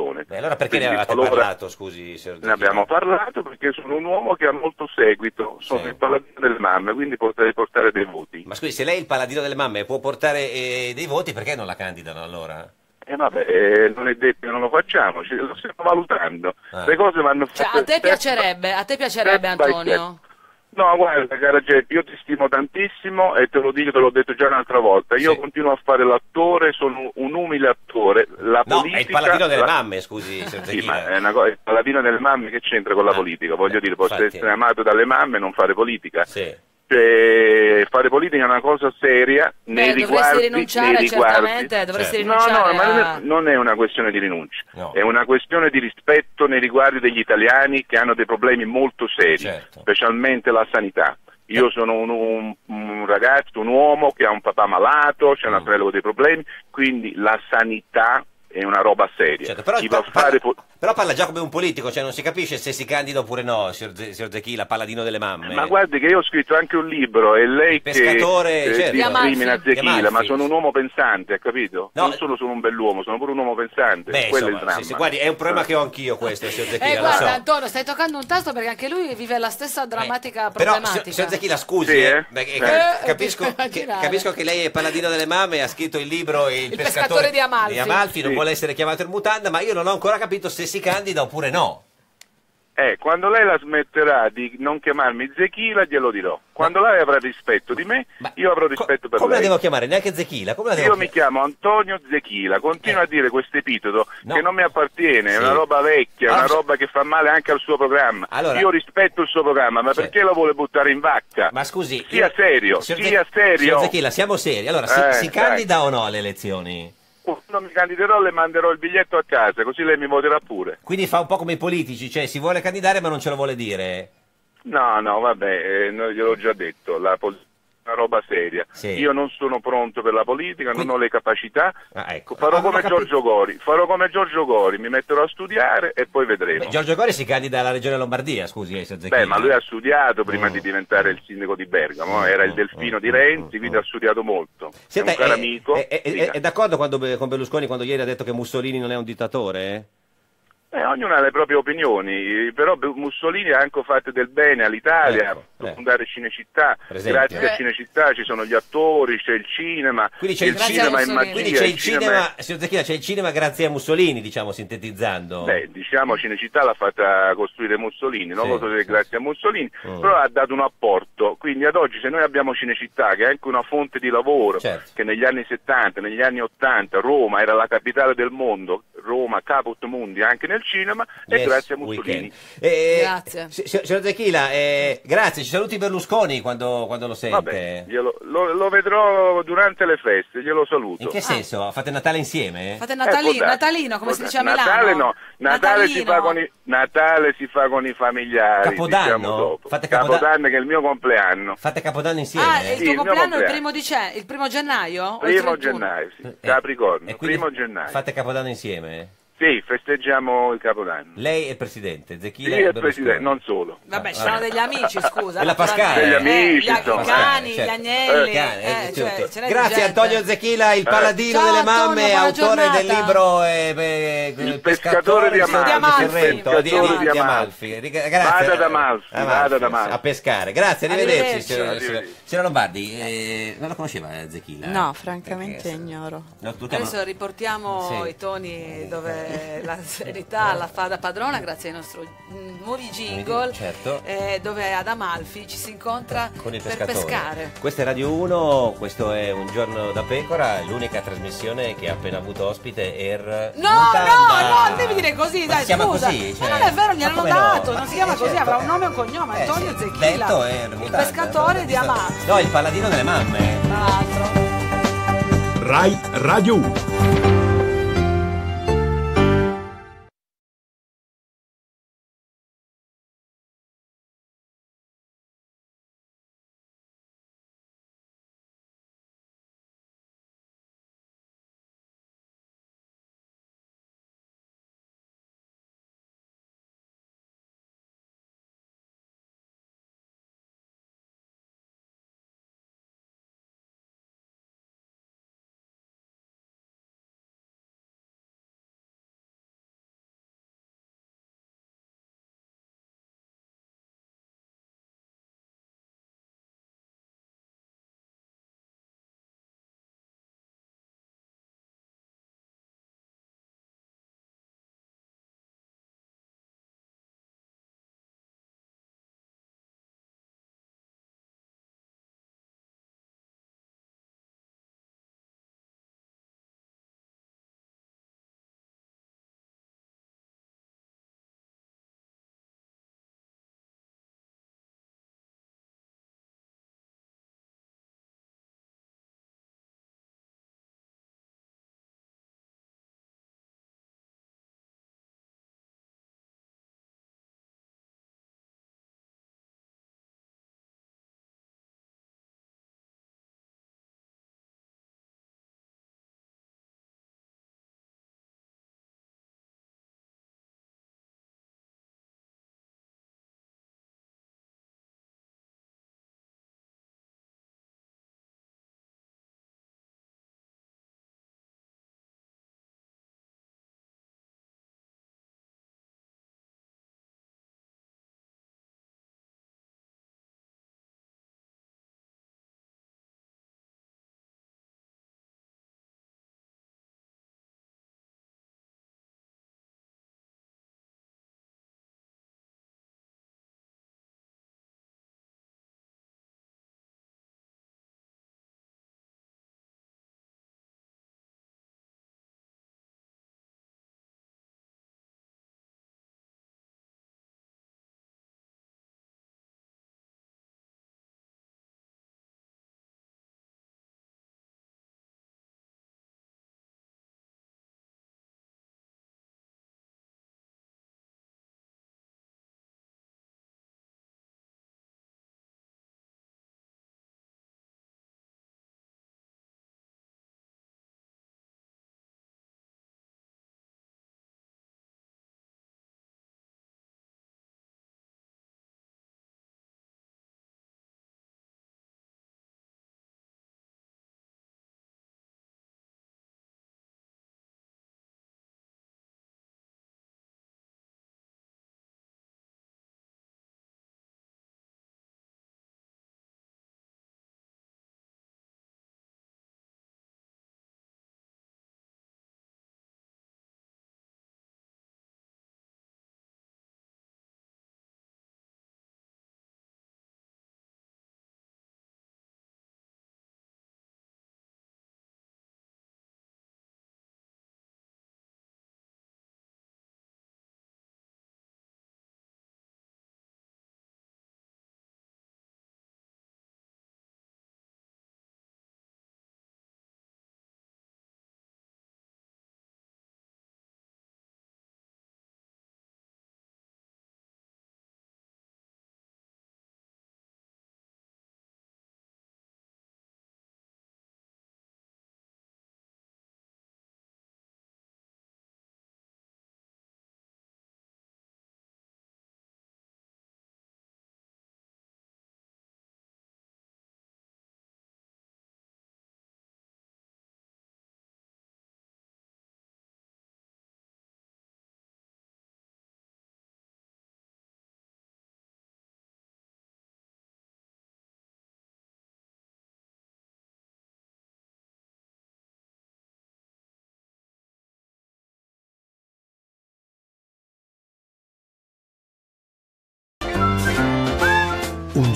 persone. Beh, allora perché ne Quindi, avevate qualora- parlato, scusi, signor Ne abbiamo parlato perché sono un uomo che ha molto seguito, sono Sì. il paladino delle mamme, quindi potrei portare dei voti. Ma scusi, se lei è il paladino delle mamme e può portare eh, dei voti, perché non la candidano allora? E vabbè, eh, non è detto che non lo facciamo, ci- lo stiamo valutando. Ah. Le cose vanno fatte. Cioè, a te step- piacerebbe, a te piacerebbe step by Antonio? No, guarda, cara Geppi, io ti stimo tantissimo e te lo dico, te l'ho detto già un'altra volta. Io Sì. continuo a fare l'attore, sono un umile attore. La No, politica, è il paladino delle la- mamme, scusi, signor Sì, ma Zecchina. è una cosa, il paladino delle mamme che c'entra con la Ah, politica? Voglio beh, dire, posso infatti. essere amato dalle mamme e non fare politica. Sì. Cioè, fare politica è una cosa seria nei Beh, dovresti riguardi, rinunciare nei riguardi. certamente, dovresti Certo. No, rinunciare no, ma non a... è, non è una questione di rinuncia, No. è una questione di rispetto nei riguardi degli italiani che hanno dei problemi molto seri, Certo. specialmente la sanità. Io sono un, un- un ragazzo, un uomo che ha un papà malato, c'è una Mm. fratello con dei problemi, quindi la sanità è una roba seria. Certo, però, Chi va a pa- fare parla, po- però parla già come un politico, cioè non si capisce se si candida oppure no, signor, Ze- signor Zecchila, paladino delle mamme. Ma guardi che io ho scritto anche un libro, è lei Il pescatore, che eh, certo. Di Amalfi. discrimina Di Zechila, Amalfi. ma sono un uomo pensante, hai capito? No. Non sono solo un bell'uomo, sono pure un uomo pensante, Beh, quello è il insomma, dramma. sì, sì, guardi, è un problema che ho anch'io questo, signor Zecchila, Eh, lo guarda so. Antonio, stai toccando un tasto perché anche lui vive la stessa drammatica Eh, Però, problematica. signor signor Zecchila, scusi, Sì, eh, eh? perché Eh. ca- Eh, capisco, posso che, immaginare. capisco che lei è paladino delle mamme e ha scritto il libro Il, Il pescatore di Amalfi. non Sì. vuole essere chiamato in mutanda, ma io non ho ancora capito se si candida oppure no. Eh, quando lei la smetterà di non chiamarmi Zechila, glielo dirò. Quando lei avrà rispetto di me, Ma io avrò co- rispetto per come lei. la devo chiamare? Neanche Zecchila? Come la devo Io mi chiamare? chiamo Antonio Zechila, continuo Eh. a dire questo epiteto No. che non mi appartiene, è Sì. una roba vecchia, è Allora, una se- roba che fa male anche al suo programma. Allora- Io rispetto il suo programma, ma Sì. perché lo vuole buttare in vacca? Ma scusi, Sia io- serio, signor sia Ze- serio. Signor Zecchila, siamo seri. Allora, si, Eh, si dai. candida o no alle elezioni? Quando mi candiderò le manderò il biglietto a casa, così lei mi voterà pure. Quindi fa un po' come i politici, cioè si vuole candidare ma non ce lo vuole dire. No, no, vabbè, eh, no, gliel'ho già detto, la politica è una roba seria. Sì. Io non sono pronto per la politica, Quindi- non ho le capacità. Ah, ecco. Farò Ah, come ma capi- Giorgio Gori, farò come Giorgio Gori, mi metterò a studiare e poi vedremo. Beh, Giorgio Gori si candida alla regione Lombardia, scusi, eh, signor Zecchila. Beh, ma lui ha studiato prima Mm. di diventare il sindaco di Bergamo, era il delfino di Renzi, quindi ha studiato molto. Senta, è un caro è, amico. è- è- dica. è d'accordo quando- con Berlusconi quando ieri ha detto che Mussolini non è un dittatore? Eh, ognuno ha le proprie opinioni, però B- Mussolini ha anche fatto del bene all'Italia, Ecco, per eh. fondare Cinecittà, Per esempio. grazie a Eh. Cinecittà ci sono gli attori, c'è il cinema, Quindi c'è il il cinema è Mussolini. magia, Quindi c'è il cinema cinema, signor Zecchila, c'è il cinema grazie a Mussolini, diciamo, sintetizzando. Beh, diciamo Cinecittà l'ha fatta costruire Mussolini, non Sì, lo so se sì, grazie a Mussolini, Mm. però ha dato un apporto, quindi ad oggi se noi abbiamo Cinecittà che è anche una fonte di lavoro, Certo. che negli anni settanta, negli anni ottanta Roma era la capitale del mondo, Roma caput mundi anche nel cinema, e Yes, grazie a Mussolini. weekend. Eh, Grazie. si- si- Signor Zecchila, eh, grazie, ci saluti Berlusconi quando, quando lo sente. Vabbè, glielo- lo, lo vedrò durante le feste, glielo saluto. In che senso? Fate Natale insieme? Fate Eh, Natali- può darsi. Natalino, come si Può dice a darsi. Milano. Natale no, Natale si, fa Natalino. con i, Natale si fa con i familiari, Capodanno? diciamo dopo. Fate Capodanno? Capodanno che è il mio compleanno. Fate Capodanno insieme? Ah, il Sì, tuo il mio compleanno è il compleanno. primo, dice- il primo gennaio? O il Primo trentuno? gennaio, sì. Eh, Capricorno, e quindi primo gennaio. Fate Capodanno insieme? Sì, festeggiamo il Capodanno. Lei è il presidente, Sì, Zecchila è e il Berlusconi. presidente, non solo. Vabbè, ci sono degli amici, scusa. E la Pascale. naturalmente. Degli amici, Eh, gli, insomma. i cani, Certo. gli agnelli. Eh, cani, eh, eh, cioè, tutti. ce n'è di Grazie gente. Antonio Zecchila, il paladino Ciao, delle Antonio, mamme, buona autore del giornata. libro eh, eh, Il pescatore di Amalfi. Di Amalfi. Ferretto, di, Il pescatore di, di di Amalfi. Riga- Grazie. Vada ad Amalfi, vada ad Amalfi. A pescare. Grazie, arrivederci. Arrivederci. Signora, Arrivederci. signora- signora Lombardi, eh, non la conosceva eh, Zecchila? No, francamente Perché- ignoro. No, tu chiama- Adesso riportiamo Sì. i toni dove la serenità la fa da padrona grazie ai nostri mm, nuovi jingle, Certo. eh, dove ad Amalfi ci si incontra Con il per pescatore. pescare. Questa è Radio uno, questo è Un giorno da pecora, l'unica trasmissione che ha appena avuto ospite Er No, Mutanda. no, no, non devi dire così, Ma dai, si chiama scusa. così? Ma Cioè, non è vero, ma gliel'hanno come no? dato, Ma non si eh, chiama così, certo, avrà un eh. nome e un cognome, Eh, Antonio sì, Zecchila. detto Er il Mutanda. pescatore di Amalfi, No, il paladino delle mamme. tra l'altro. Rai Radio uno.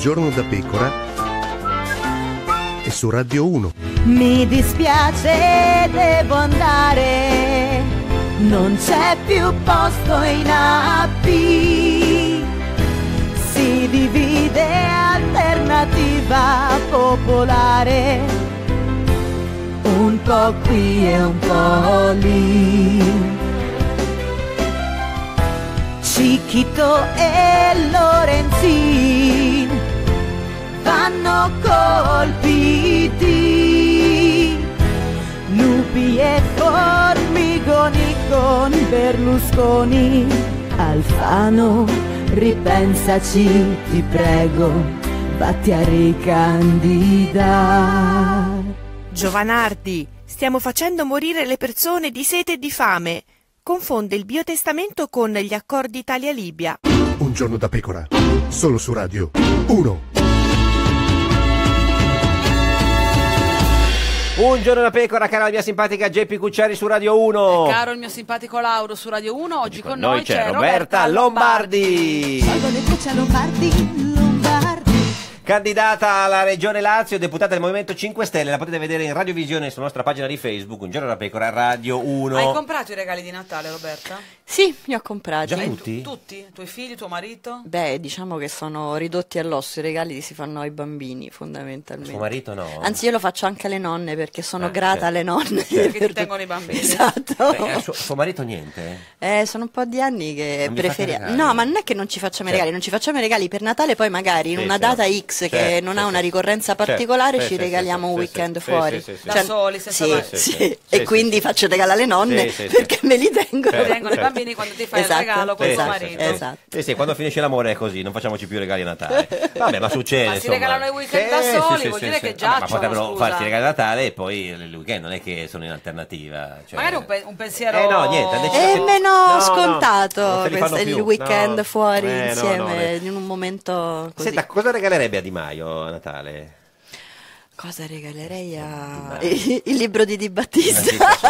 giorno da pecora è su Radio uno. Mi dispiace, devo andare, non c'è più posto in A P. Si divide alternativa popolare, un po' qui e un po' lì. Cicchito e Lorenzin vanno colpiti, lupi e formigoni con Berlusconi. Alfano, ripensaci, ti prego, vatti a ricandidare. Giovanardi, stiamo facendo morire le persone di sete e di fame. Confonde il biotestamento con gli accordi Italia-Libia. Un giorno da pecora, solo su Radio uno. Un giorno da pecora, cara la mia simpatica Geppi Cucciari su Radio uno. E caro il mio simpatico Lauro su Radio uno, oggi con, Con noi noi c'è Roberta Lombardi. Salvo le frecce a Lombardi, Lombardi. Candidata alla Regione Lazio, deputata del Movimento cinque Stelle, la potete vedere in radiovisione sulla nostra pagina di Facebook, Un giorno da pecora, Radio uno. Hai comprato i regali di Natale, Roberta? Sì, li ho comprati. Già E tutti? tu- tutti? Tuoi figli, tuo marito? Beh, diciamo che sono ridotti all'osso, i regali li si fanno ai bambini fondamentalmente. Suo marito no? Anzi, io lo faccio anche alle nonne perché sono Ah, grata certo. alle nonne. Perché per ti tengono i bambini. Esatto. Eh, suo, suo marito niente? Eh, sono un po' di anni che Non vi fate preferiamo. regali? No, ma non è che non ci facciamo i Certo. regali, non ci facciamo i regali per Natale, poi magari in Sì, una sì. data X che Certo, non sì, ha una sì. ricorrenza Certo, particolare sì, ci sì, regaliamo sì, un sì, weekend sì, fuori. sì, sì, sì. Da soli, senza sì, mai- sì, Sì, sì, e sì, quindi sì. faccio il regalo alle nonne Sì, sì, sì. perché me li tengono. Certo, Vengono i certo. bambini quando ti fai Esatto, il regalo con Sì, tuo sì, marito. sì, sì. Esatto. Sì, sì, quando finisce l'amore è così, non facciamoci più regali a Natale. Vabbè, ma succede. Ma si insomma. regalano i weekend Sì, da sì, soli, sì, vuol sì, dire sì. che Vabbè, giacciono, ma potrebbero scusa. farsi i regali a Natale e poi il weekend non è che sono in alternativa. Cioè... Magari un, pe- un pensiero... Eh, no, niente, invece- È meno No, no, scontato non se li fanno questo- il più. weekend No. fuori Eh, no, insieme no, eh. in un momento così. Senta, cosa regalerebbe a Di Maio a Natale? Cosa regalerei a... Di il libro di Di Battista?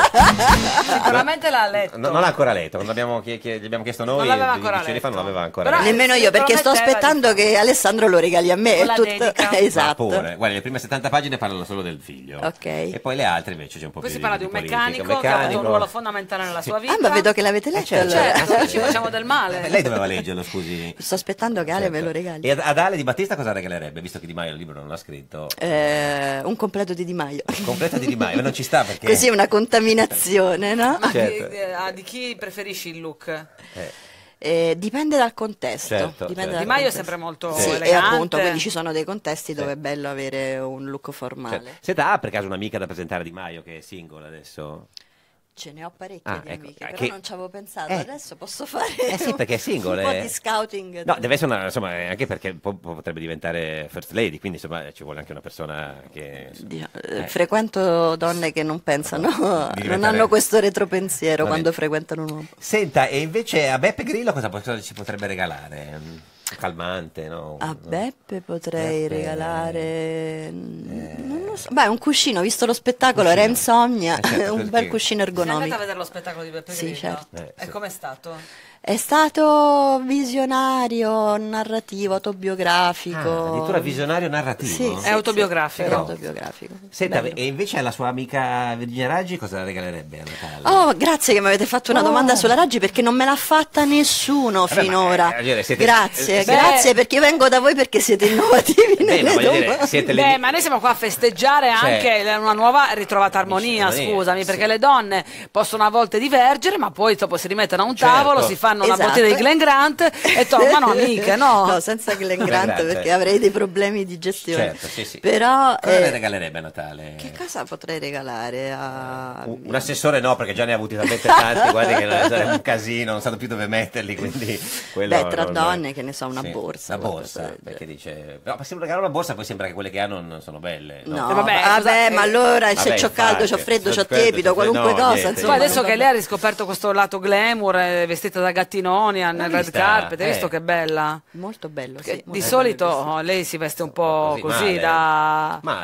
Sicuramente l'ha letto. No, non l'ha ancora letto, non l'abbiamo chie- chie- gli abbiamo chiesto noi. Non l'aveva e ancora dieci anni fa non letto. l'aveva ancora Però- letto. Nemmeno si io, perché sto prometteva di aspettando che Alessandro lo regali a me. Con la È tut- dedica. Ma Esatto. pure, guarda, le prime settanta pagine parlano solo del figlio. Ok. E poi le altre invece c'è un po' Poi più si parla di un politica, meccanico, che ha avuto un ruolo fondamentale nella sua vita. Ah, ma vedo che l'avete letto certo. allora. Certo, ci facciamo del male. Eh, Lei doveva leggerlo, scusi. Sto aspettando che Ale Certo. me lo regali. E ad, ad Ale Di Battista cosa regalerebbe, visto che Di Maio il libro non l'ha scritto? Eh, un completo di Di Maio. Completa di Di Maio, non ci sta perché... Così una contaminazione, no? Ma Certo. di, ah, di chi preferisci il look? Eh, Eh, dipende dal contesto. Certo, dipende certo. dal Di Maio è contesto. sempre molto Sì, e elegante. appunto, quindi ci sono dei contesti dove è bello avere un look formale. certo. Senta, ha per caso un'amica da presentare Di Maio che è single adesso? Ce ne ho parecchie Ah, di ecco, amiche, ah, però che- non ci avevo pensato. Eh. Adesso posso fare Eh sì, perché è single, un po' eh. di scouting. No, deve essere una, insomma, eh, anche perché po- po- potrebbe diventare first lady, quindi insomma ci vuole anche una persona che... Di- eh, eh. Frequento donne che non pensano, Di non diventare- hanno questo retropensiero Va quando bene. frequentano un uomo. Senta, e invece a Beppe Grillo cosa, po- cosa ci potrebbe regalare? Un calmante, no? A Beppe potrei Beppe, regalare, non lo so. Beh, un cuscino, visto lo spettacolo, era insomnia, Eh, certo, un perché- bel cuscino Sei andata a ergonomico. vedere lo spettacolo di Beppe Sì, Grillo? certo. Eh, E sì. com'è stato? È stato visionario, narrativo, autobiografico. Ah, addirittura visionario narrativo? Sì, È sì, autobiografico. sì, è autobiografico. Senta, Bello. e invece alla sua amica Virginia Raggi cosa regalerebbe a Natale? Oh, grazie che mi avete fatto una domanda sulla Raggi perché non me l'ha fatta nessuno Vabbè, ma, finora. eh, voglio dire, siete- Grazie, eh, beh- grazie perché io vengo da voi perché siete innovativi Beh, nelle ma voglio dire, domande. siete le... Beh, ma noi siamo qua a festeggiare Cioè- anche le- una nuova ritrovata armonia, Armonia, scusami, sì. perché le donne possono a volte divergere, ma poi dopo si rimettono a un Certo. tavolo, si fanno una Esatto. bottiglia di Glen Grant e tornano amiche, no? No, senza Glen Grant Grant, perché eh. avrei dei problemi di gestione. Certo, sì, sì. Però Cosa eh, le regalerebbe a Natale? che cosa potrei regalare a Un, un assessore no, perché già ne ha avuti talmente tanti, guardi che sarebbe un casino, non sanno più dove metterli, quindi quello Beh, tra non- donne, che ne so, una Sì, borsa, Una qualcosa borsa, del perché dice... No, ma se uno regala una borsa poi sembra che quelle che hanno non sono belle. No, No, Eh, vabbè, vabbè, cosa- ma allora se Vabbè, c'ho caldo, infatti, c'ho freddo, c'ho aspetta, tiepido, c'ho qualunque freddo, no, cosa, niente. Tu insomma. adesso non- che lei ha riscoperto questo lato glamour, eh, vestita da gattinoni al L'ho red vista, carpet, hai eh. visto che bella? Molto bello, Perché sì. di molto solito bello, oh, lei si veste un po' Così, così, male. da... Male?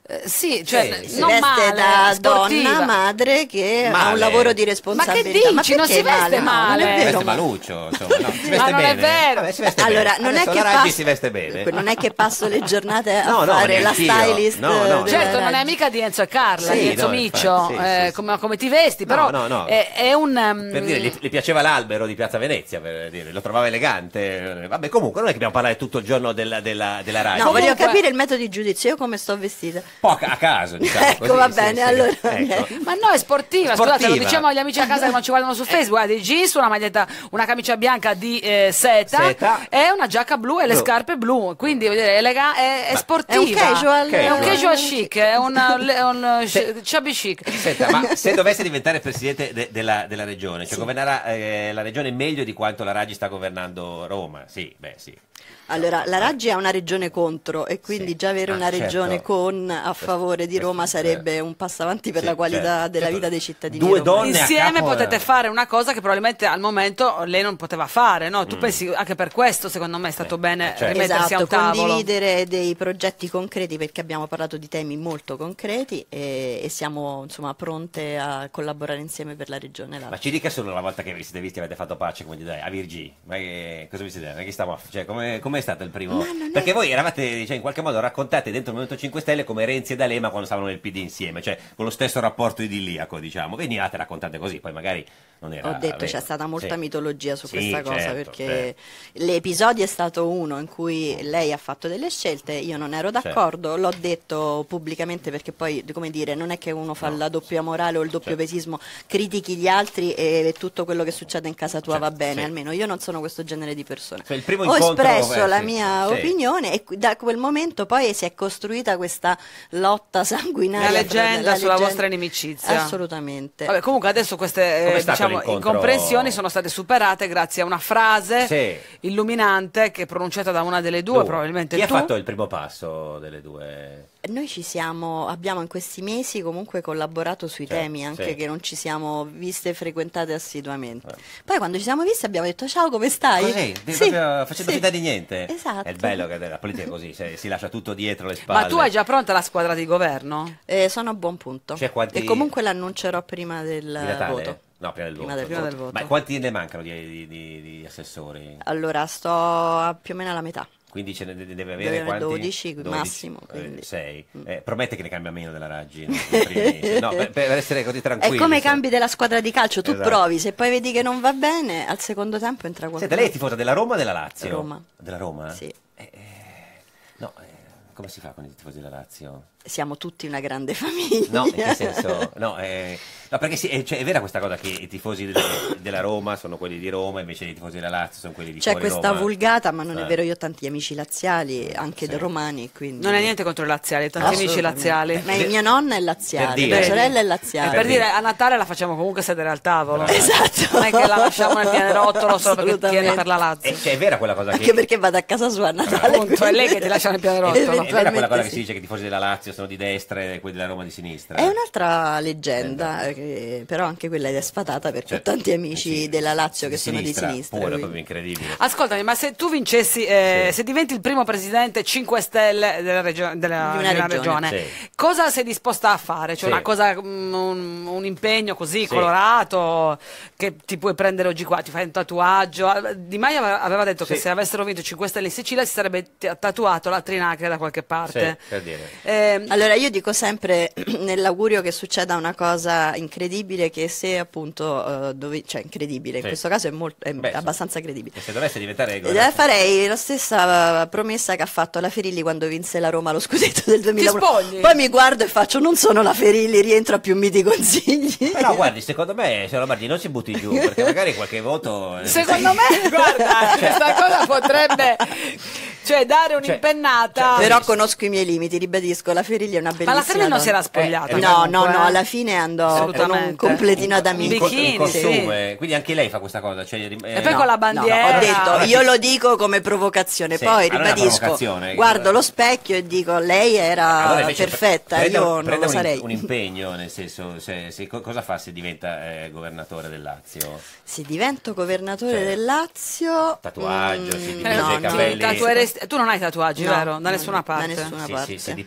Eh, sì, cioè si non veste male, da sportiva. donna, madre che ha Male. un lavoro di responsabilità. Ma che dici? Non si perché veste No, male. non è Si vero, veste ma- maluccio, insomma, no, si veste Ma non è bene. vero. Vabbè, si veste Allora, bene. non è Adesso che la Raggi passo- si veste bene. non è che passo le giornate a No, no, fare la neanch'io. stylist. No, no, della no. Certo, non è Raggi. mica di Enzo e Carla, Sì, di Enzo no, Miccio, infatti, sì, eh, sì, come, come ti vesti, però no, no. È, è un... um, Per dire, gli, gli piaceva l'albero di Piazza Venezia, per dire, lo trovava elegante. Vabbè, comunque non è che dobbiamo parlare tutto il giorno della, della, della Raggi. No, voglio Comunque- capire il metodo di giudizio, io come sto vestita. Un po' a a caso, diciamo Ecco, così, va sì, bene, sì. allora- Ecco. Ma no, è sportiva, scusate, lo Sportiva. diciamo agli amici a casa che non ci guardano su Facebook, guarda, i jeans, una maglietta, una camicia bianca di eh, seta, Seta. e una giacca blu e le Blu. scarpe blu, quindi voglio dire, è, elega- è, è sportiva. è un casual? È un Casual. casual chic, è un, è un Se- chubby chic. Senta, ma se dovesse diventare presidente de- della, della regione, cioè governerà eh, la regione meglio di quanto la Raggi sta governando Roma? Sì, beh, sì. Allora, la Raggi è una regione contro e quindi Sì. già avere Ah, una certo. regione con a favore di Roma sarebbe un passo avanti per Sì, la qualità certo. della Certo. vita dei cittadini Due romani. donne a Insieme capo, potete eh. fare una cosa che probabilmente al momento lei non poteva fare, no? Mm. Tu pensi anche per questo, secondo me, è stato bene certo. rimettersi a Esatto, un tavolo. condividere dei progetti concreti perché abbiamo parlato di temi molto concreti e, e siamo insomma pronte a collaborare insieme per la regione Lazio. Ma ci dica solo una volta che vi siete visti e avete fatto pace, come dite, a Virgì, ma che, cosa vi siete ma che stiamo a- cioè, come com'è stato il primo? Perché voi eravate, cioè, in qualche modo raccontate dentro il Movimento cinque Stelle come Renzi e D'Alema quando stavano nel P D insieme, cioè con lo stesso rapporto idilliaco, diciamo. Venivate raccontate così, poi magari non era Ho detto vero. c'è stata molta Sì. mitologia su Sì, questa cosa certo, perché l'episodio è stato uno in cui lei ha fatto delle scelte, io non ero Certo. d'accordo, l'ho detto pubblicamente perché poi, come dire, non è che uno fa la doppia morale o il doppio Certo. pesismo, critichi gli altri e tutto quello che succede in casa tua va bene, sì. almeno io non sono questo genere di persona. Cioè, il primo Ho incontro, espresso eh, la sì, mia sì. opinione e qui- da quel momento poi si è costruita questa lotta sanguinaria. Una fra- leggenda la sulla leggenda- vostra inimicizia. Assolutamente. Vabbè, comunque adesso queste Com'è eh, stato diciamo, l'incontro? incomprensioni sono state superate grazie a una frase Sì. illuminante che è pronunciata da una delle due, Tu. probabilmente Chi tu. ha fatto il primo passo delle due? Noi ci siamo, abbiamo in questi mesi comunque collaborato sui Certo, temi, anche sì. che non ci siamo viste e frequentate assiduamente. Poi quando ci siamo viste abbiamo detto ciao, come stai? Così, di- Sì, proprio facendo sì. finta di niente. Esatto. È il bello che la politica è così, se- si lascia tutto dietro le spalle. Ma tu hai già pronta la squadra di governo? Eh, sono a buon punto. Cioè, quanti- E comunque l'annuncerò prima del Di Natale? voto. No, prima del Prima voto. del- prima del voto. Ma quanti ne mancano di, di- di- di assessori? Allora, sto a più o meno alla metà. Quindi ce ne deve avere Deve avere quanti? dodici massimo, quindi. sei. Eh, promette che ne cambia meno della Raggi? No, nei primi mesi. No, per, per essere così È tranquilli. come i insomma. cambi della squadra di calcio, tu Esatto. provi, se poi vedi che non va bene, al secondo tempo entra qualcuno. Senta, lei è tifosa della Roma o della Lazio? Roma. Della Roma? Sì. Eh, eh, no, eh, come si fa con i tifosi della Lazio? Siamo tutti una grande famiglia. No, in che senso? No, eh, no perché sì, è, cioè, è vera questa cosa che i tifosi de- della Roma sono quelli di Roma, invece i tifosi della Lazio sono quelli di C'è fuori questa Roma. vulgata, ma non è Eh. vero, io ho tanti amici laziali, anche dei romani, quindi... Non è niente contro i laziali, ho tanti amici Assolutamente. laziali. Ma mia nonna è laziale, Per dire. mia sorella è Eh, laziale. per dire, a Natale la facciamo comunque sedere al tavolo. Esatto. Non è che la lasciamo nel pianerottolo solo perché Assolutamente. tiene per la Lazio. Eh, cioè, è vera quella cosa che... Anche perché vado a casa sua a Natale. Appunto, è lei che ti lascia nel pianerottolo. È vera quella cosa Eventualmente che si dice che i tifosi della Lazio sono di destra e quelli della Roma di sinistra? È un'altra leggenda, eh, che- però anche quella è sfatata perché ho tanti amici della Lazio che sono di sinistra. Pure, quindi- proprio incredibile. Ascoltami, ma se tu vincessi, eh, se diventi il primo presidente cinque Stelle della, regio- della- Di una di una regione. regione, cosa sei disposta a fare? Cioè Sì. una cosa, mm, un, un impegno così Sì. colorato che ti puoi prendere oggi qua, ti fai un tatuaggio. Di Maio aveva aveva detto che Sì. se avessero vinto cinque Stelle in Sicilia si sarebbe t- tatuato la trinacria da qualche parte. Sì, per dire. Ehm, Allora io dico sempre nell'augurio che succeda una cosa incredibile che se appunto eh, dove, cioè incredibile, in Sì. questo caso è, molto, è Beh, sì. abbastanza credibile. E se dovesse diventare Eh, governatore- farei la stessa promessa che ha fatto la Ferilli quando vinse la Roma lo scudetto del duemilauno. spogli? Poi mi guardo e faccio non sono la Ferilli, rientro a più miti consigli. Però guardi, secondo me, signora Mardi, non si butti giù, perché magari qualche voto... eh, Secondo me, guarda, questa cosa potrebbe cioè dare un'impennata. Però conosco i miei limiti, ribadisco, la Ferilli è una bellissima Ma la Ferilli non si donna. era spogliata. Eh, no, comunque, no, no, eh. alla fine andò con un Assolutamente. completino ad Un amici. in co- in bikini, costume, quindi anche lei fa questa cosa. Cioè, eh, E poi con la bandiera. No, ho detto, Allora, io sì. lo dico come provocazione, Sì, poi allora è una ribadisco, provocazione. guardo lo specchio e dico, lei era Allora invece perfetta, prenda- io non prenda lo un, sarei. un impegno, nel senso, se, se- co- cosa fa se diventa eh, governatore del Lazio? Se divento governatore Sì. del Lazio... Tatuaggio, mm, si Eh, dipinge no, i no. capelli. Tatueresti- tu non hai tatuaggi, No, vero? Da no, nessuna da parte. nessuna Sì, parte. sì, si dipinge i capelli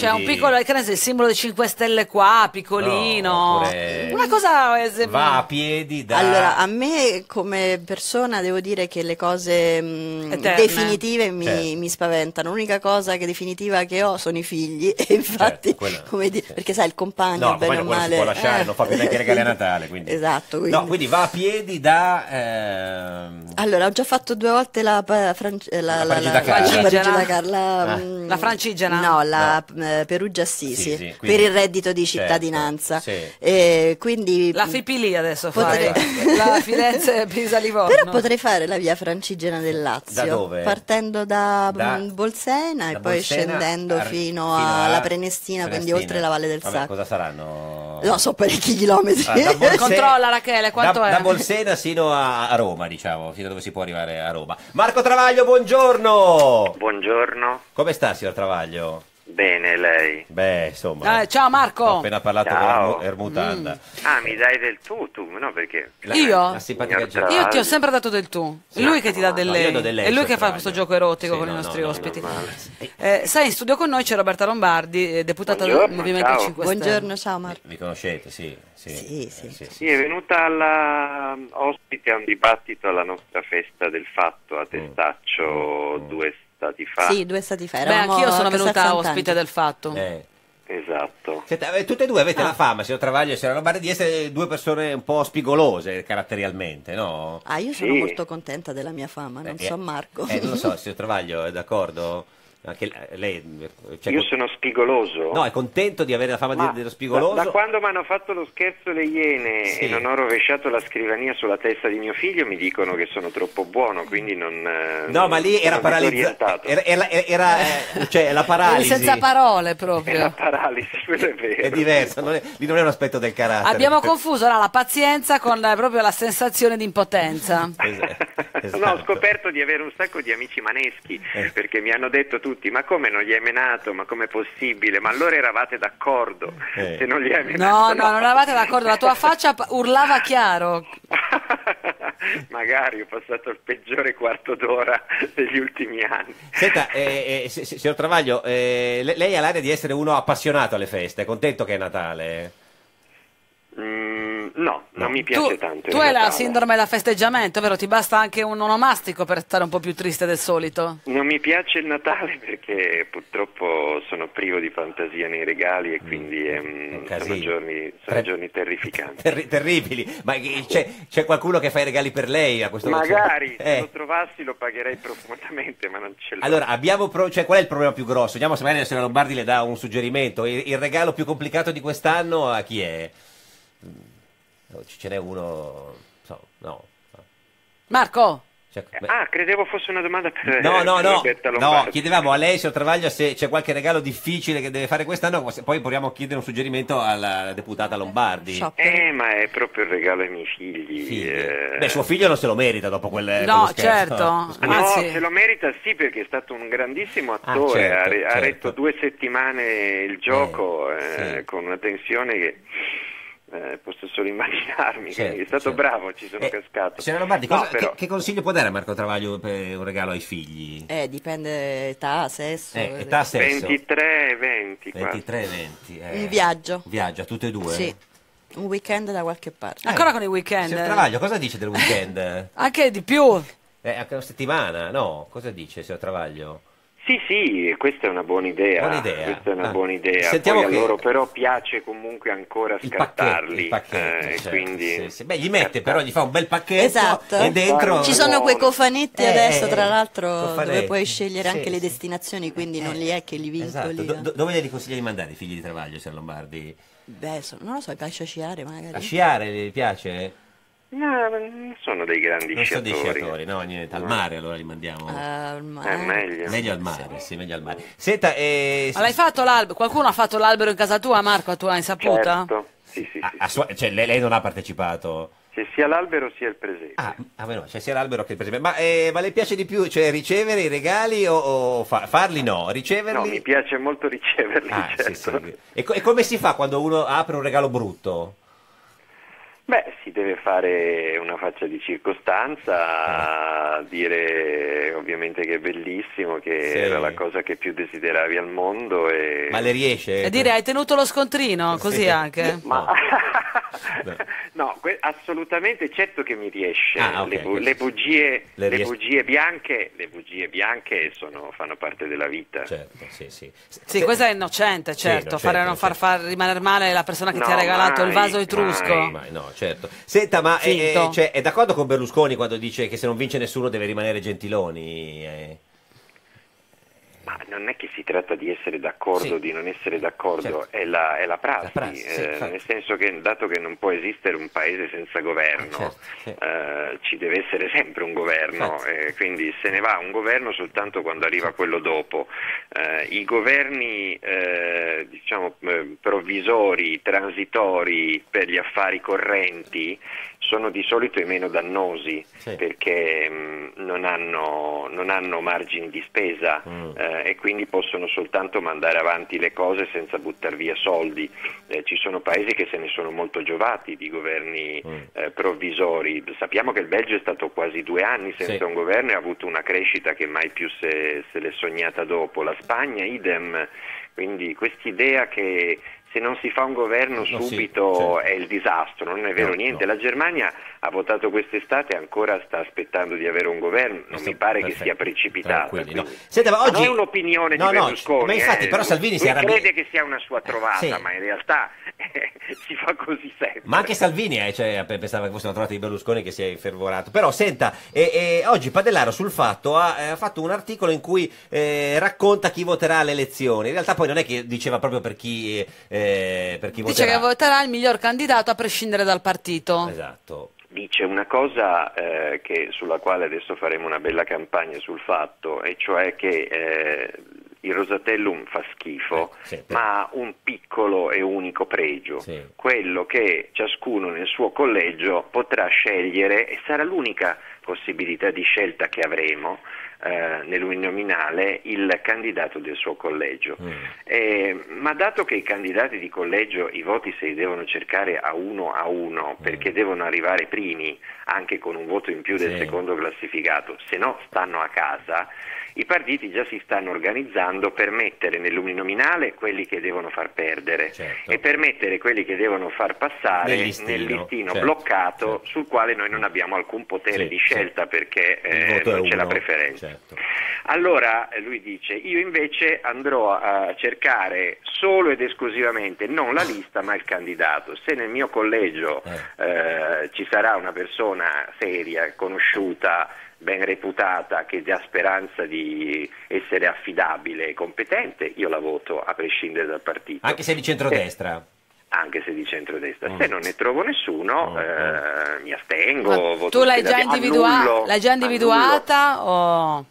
C'è un piccolo, che ne so, il simbolo dei cinque Stelle qua, piccolino. No, oppure- Una cosa... eh, Va a piedi da... Allora, a me come persona devo dire che le cose mh, Eterne. definitive mi, Certo. mi spaventano. L'unica cosa che definitiva che ho sono i figli e infatti, Certo, quello- come dire, perché sai, il compagno, No, bene quello, o quello si male... può lasciare, eh, non fa più neanche i regali a Natale. Quindi. Esatto, quindi... No, quindi va a piedi da... ehm, Allora, ho già fatto due volte la, pa- franc- eh, la, La la, Parigi Dakar. la Parigi Francigena? Dakar, la, Ah. mm, La francigena? No, la eh, Perugia Assisi, Sì, sì, quindi- per il reddito di certo, cittadinanza. sì. E quindi La Fipili adesso Potrei- fai. La Firenze Pisa Livorno. Però potrei fare la via Francigena del Lazio, Da dove? partendo da, Da- mm, Bolsena e da poi Bolsena scendendo a- fino, fino a alla Prenestina, quindi Prenestina. oltre la Valle del Vabbè, Sacco. cosa saranno? No, so parecchi chilometri. Ah, da Bolsena- Controlla Rachele, quanto da, è? da Bolsena sino a, a Roma, diciamo, fino a dove si può arrivare a Roma. Marco Travaglio, buongiorno! Buongiorno, Come sta, signor Travaglio? bene lei. Beh, insomma, Eh, ciao Marco. ho appena parlato Ciao. con Ermu- Ermutanda. Ah, mi dai del tu, tu, no perché? La- Io? La simpatica Signor gente. Io ti ho sempre dato del tu. È lui che ti dà del No, io lei. do del lei, È lui signor che fa Travaglio. questo gioco erotico Sì, con no, i no, nostri no, ospiti. male. Eh, sai, in studio con noi c'è Roberta Lombardi, eh, deputata del Buongiorno, Movimento ciao. cinque Stelle. Buongiorno, ciao Marco. Mi conoscete, sì. Sì, Sì, sì. eh, sì, sì. Sì, è venuta alla ospite a un dibattito alla nostra festa del fatto a Testaccio Mm. due stati fa. Sì, due stati fa. Beh, eravamo anch'io sono a Casal venuta Sant'Angelo. ospite del fatto. Eh. Esatto. Senta, eh, tutte e due avete Ah. la fama, signor Travaglio e signora Lombardi, di essere due persone un po' spigolose caratterialmente, no? Ah, io sono Sì. molto contenta della mia fama, non Eh, so Marco. Eh, non lo so, signor Travaglio, è d'accordo? Anche lei... cioè, Io con- sono spigoloso. No, è contento di avere la fama di- Ma dello spigoloso? Da, da quando mi hanno fatto lo scherzo le iene Sì. e non ho rovesciato la scrivania sulla testa di mio figlio mi dicono che sono troppo buono, quindi non... eh, No, ma lì era sono paralizzato. disorientato. Era, era, era, eh, cioè, la Eri paralisi. senza parole È la proprio. paralisi, quello è vero. È diverso, non è- lì non è un aspetto del carattere. Abbiamo confuso no, la pazienza con la- proprio la sensazione di impotenza. Es- No, ho esatto. scoperto di avere un sacco di amici maneschi Eh. perché mi hanno detto tutti ma come non gli hai menato, ma com'è possibile, ma allora eravate d'accordo Eh. se non gli hai No, menato. no, non eravate d'accordo, la tua faccia pa- urlava chiaro. Magari ho passato il peggiore quarto d'ora degli ultimi anni. Senta, eh, eh, si- si- signor Travaglio, eh, le- lei ha l'aria di essere uno appassionato alle feste, è contento che è Natale? Mm, no, non mi Tu, piace tanto. tu il hai la Natale. sindrome da festeggiamento, vero? Ti basta anche un onomastico per stare un po' più triste del solito. Non mi piace il Natale perché purtroppo sono privo di fantasia nei regali e quindi ehm, sono, casino. giorni, sono Tre- giorni terrificanti. Terri- terribili, ma che- c'è, c'è qualcuno che fa i regali per lei a questo Magari Eh. se lo trovassi lo pagherei profondamente, ma non ce l'ho. Allora, abbiamo pro- cioè, qual è il problema più grosso? Vediamo se magari la signora Lombardi le dà un suggerimento. Il, il regalo più complicato di quest'anno a chi è? Mm, Ce n'è uno... so, no. Marco, Cioè, beh, Ah, credevo fosse una domanda per no, no, per no, Roberta no, Lombardi. chiedevamo a lei, signor Travaglio, se c'è qualche regalo difficile che deve fare quest'anno, poi proviamo a chiedere un suggerimento alla deputata Lombardi. Eh, ma è proprio il regalo ai miei figli. Figli. eh. Beh, suo figlio non se lo merita dopo quel No, quello scherzo. certo. Scusi. No, Anzi- se lo merita sì perché è stato un grandissimo attore, certo, ha, re- ha certo. retto due settimane il gioco Eh, eh, sì. con una tensione che eh, posso solo immaginarmi, Certo, quindi è stato certo. bravo, ci sono Eh, cascato. Signora Lombardi, No, cosa- però- che, che consiglio può dare a Marco Travaglio per un regalo ai figli? Eh, dipende età, sesso. Eh, età, sesso. ventitré e venti quasi. ventitré e venti. eh. Un viaggio. Un viaggio a tutte e due? Sì, un weekend da qualche parte. ancora con i weekend. Signor Travaglio, cosa dice del weekend? Anche di più. Eh, anche una settimana? No, cosa dice, signor Travaglio? Sì, sì, questa è una buona idea. Buona idea. Questa è una Ah. buona idea. Sentiamo Poi che- a loro però piace comunque ancora Il pacchetto, scartarli. il pacchetto, eh, certo, quindi sì, sì. Beh, gli mette però, gli fa un bel pacchetto Esatto. e dentro... Ci sono quei cofanetti Eh, adesso, eh, tra l'altro, cofanetti. dove puoi scegliere Sì, anche le sì. destinazioni, quindi non li è che li vincoli. Esatto. Do- eh. do- dove glieli consiglia di mandare i figli di Travaglio, signor Lombardi? Beh, so- non lo so, lascia sciare magari. A sciare, le piace? No, non sono dei grandi Non sono dei sciatori. sciatori, no, niente, al No. mare allora li mandiamo. Ah, È ma- meglio. Meglio al mare, sì, meglio al mare. Senta, eh, Ma l'hai fatto l'albero? Qualcuno ha fatto l'albero in casa tua, Marco, a tua insaputa? Certo, sì, sì, a- sì. a sua- cioè, lei, lei non ha partecipato? C'è sia l'albero sia il presepe. Ah, ah beh, no, c'è sia l'albero che il presepe. Ma, eh, ma le piace di più, cioè ricevere i regali o, o fa- farli no? Riceverli? No, mi piace molto riceverli, Ah, certo. sì, sì. E, co- e come si fa quando uno apre un regalo brutto? Beh, si deve fare una faccia di circostanza, Eh. dire ovviamente che è bellissimo, che Sì. era la cosa che più desideravi al mondo e... Ma le riesce? E dire hai tenuto lo scontrino, così Sì. anche. Ma no, que- assolutamente, certo che mi riesce. Ah, ok, le, bu- questo le sì. bugie, Le le ries- bugie bianche, le bugie bianche sono, fanno parte della vita. Certo, sì, sì. Sì, questo è innocente, certo, innocente, fare non far, far rimanere male la persona che ti ha No, regalato il mai, vaso etrusco. mai. Ma no, certo. Senta, ma è, Finto. è- cioè, è d'accordo con Berlusconi quando dice che se non vince nessuno deve rimanere Gentiloni? Eh, Ma non è che si tratta di essere d'accordo Sì. o di non essere d'accordo, Certo. è, la, è la prassi, La prassi, sì, eh, infatti. nel senso che dato che non può esistere un paese senza governo, Certo, sì. eh, ci deve essere sempre un governo, Infatti. eh, quindi se ne va un governo soltanto quando arriva quello dopo. Eh, I governi eh, diciamo, eh, provvisori, transitori per gli affari correnti sono di solito i meno dannosi Sì. perché mh, non, hanno, non hanno margini di spesa Mm. eh, e quindi possono soltanto mandare avanti le cose senza buttare via soldi. Eh, ci sono paesi che se ne sono molto giovati di governi Mm. eh, provvisori. Sappiamo che il Belgio è stato quasi due anni senza Sì. un governo e ha avuto una crescita che mai più se, se l'è sognata dopo. La Spagna idem, quindi quest'idea che se non si fa un governo No, sì, subito certo. è il disastro, non è vero No, niente. no. La Germania ha votato quest'estate e ancora sta aspettando di avere un governo, non Sì, mi pare perfetto. che sia precipitata. Tranquilli, no. quindi- Senta, ma Ma oggi... non è un'opinione No, di no, Berlusconi, ma infatti, eh. però Salvini si Lui arrabbia- crede che sia una sua trovata, Sì. ma in realtà eh, si fa così sempre. Ma anche Salvini eh, cioè, pensava che fosse una trovata di Berlusconi che si è infervorato. Però senta, e, e oggi Padellaro sul Fatto ha, eh, ha fatto un articolo in cui eh, racconta chi voterà alle elezioni. In realtà poi non è che diceva proprio per chi, eh, per chi Dice voterà. che voterà il miglior candidato a prescindere dal partito. Esatto. Dice una cosa eh, che, sulla quale adesso faremo una bella campagna sul Fatto, e cioè che eh, il Rosatellum fa schifo, Eh, sì, per- ma ha un piccolo e unico pregio, Sì. quello che ciascuno nel suo collegio potrà scegliere, e sarà l'unica possibilità di scelta che avremo eh, nell'uninominale, il candidato del suo collegio. Mm. Eh, ma dato che i candidati di collegio i voti se li devono cercare a uno a uno, perché devono arrivare primi anche con un voto in più del Sì. secondo classificato, se no stanno a casa, i partiti già si stanno organizzando per mettere nell'uninominale quelli che devono far perdere Certo. e per mettere quelli che devono far passare Nel nel listino, listino, certo, bloccato, certo. sul quale noi non abbiamo alcun potere Sì, di sì. scelta perché Il eh, voto è non c'è la uno, preferenza. certo. Allora eh, lui dice: io invece andrò a cercare solo ed esclusivamente non la lista ma il candidato. Se nel mio collegio eh, ci sarà una persona seria, conosciuta, ben reputata, che dà speranza di essere affidabile e competente, io la voto a prescindere dal partito. Anche se di centrodestra. Anche se di centrodestra. Mm. Se non ne trovo nessuno, Mm, eh, mi astengo. Ma voto tu l'hai scheda già, di- individua- annullo- l'hai già annullo. individuata o...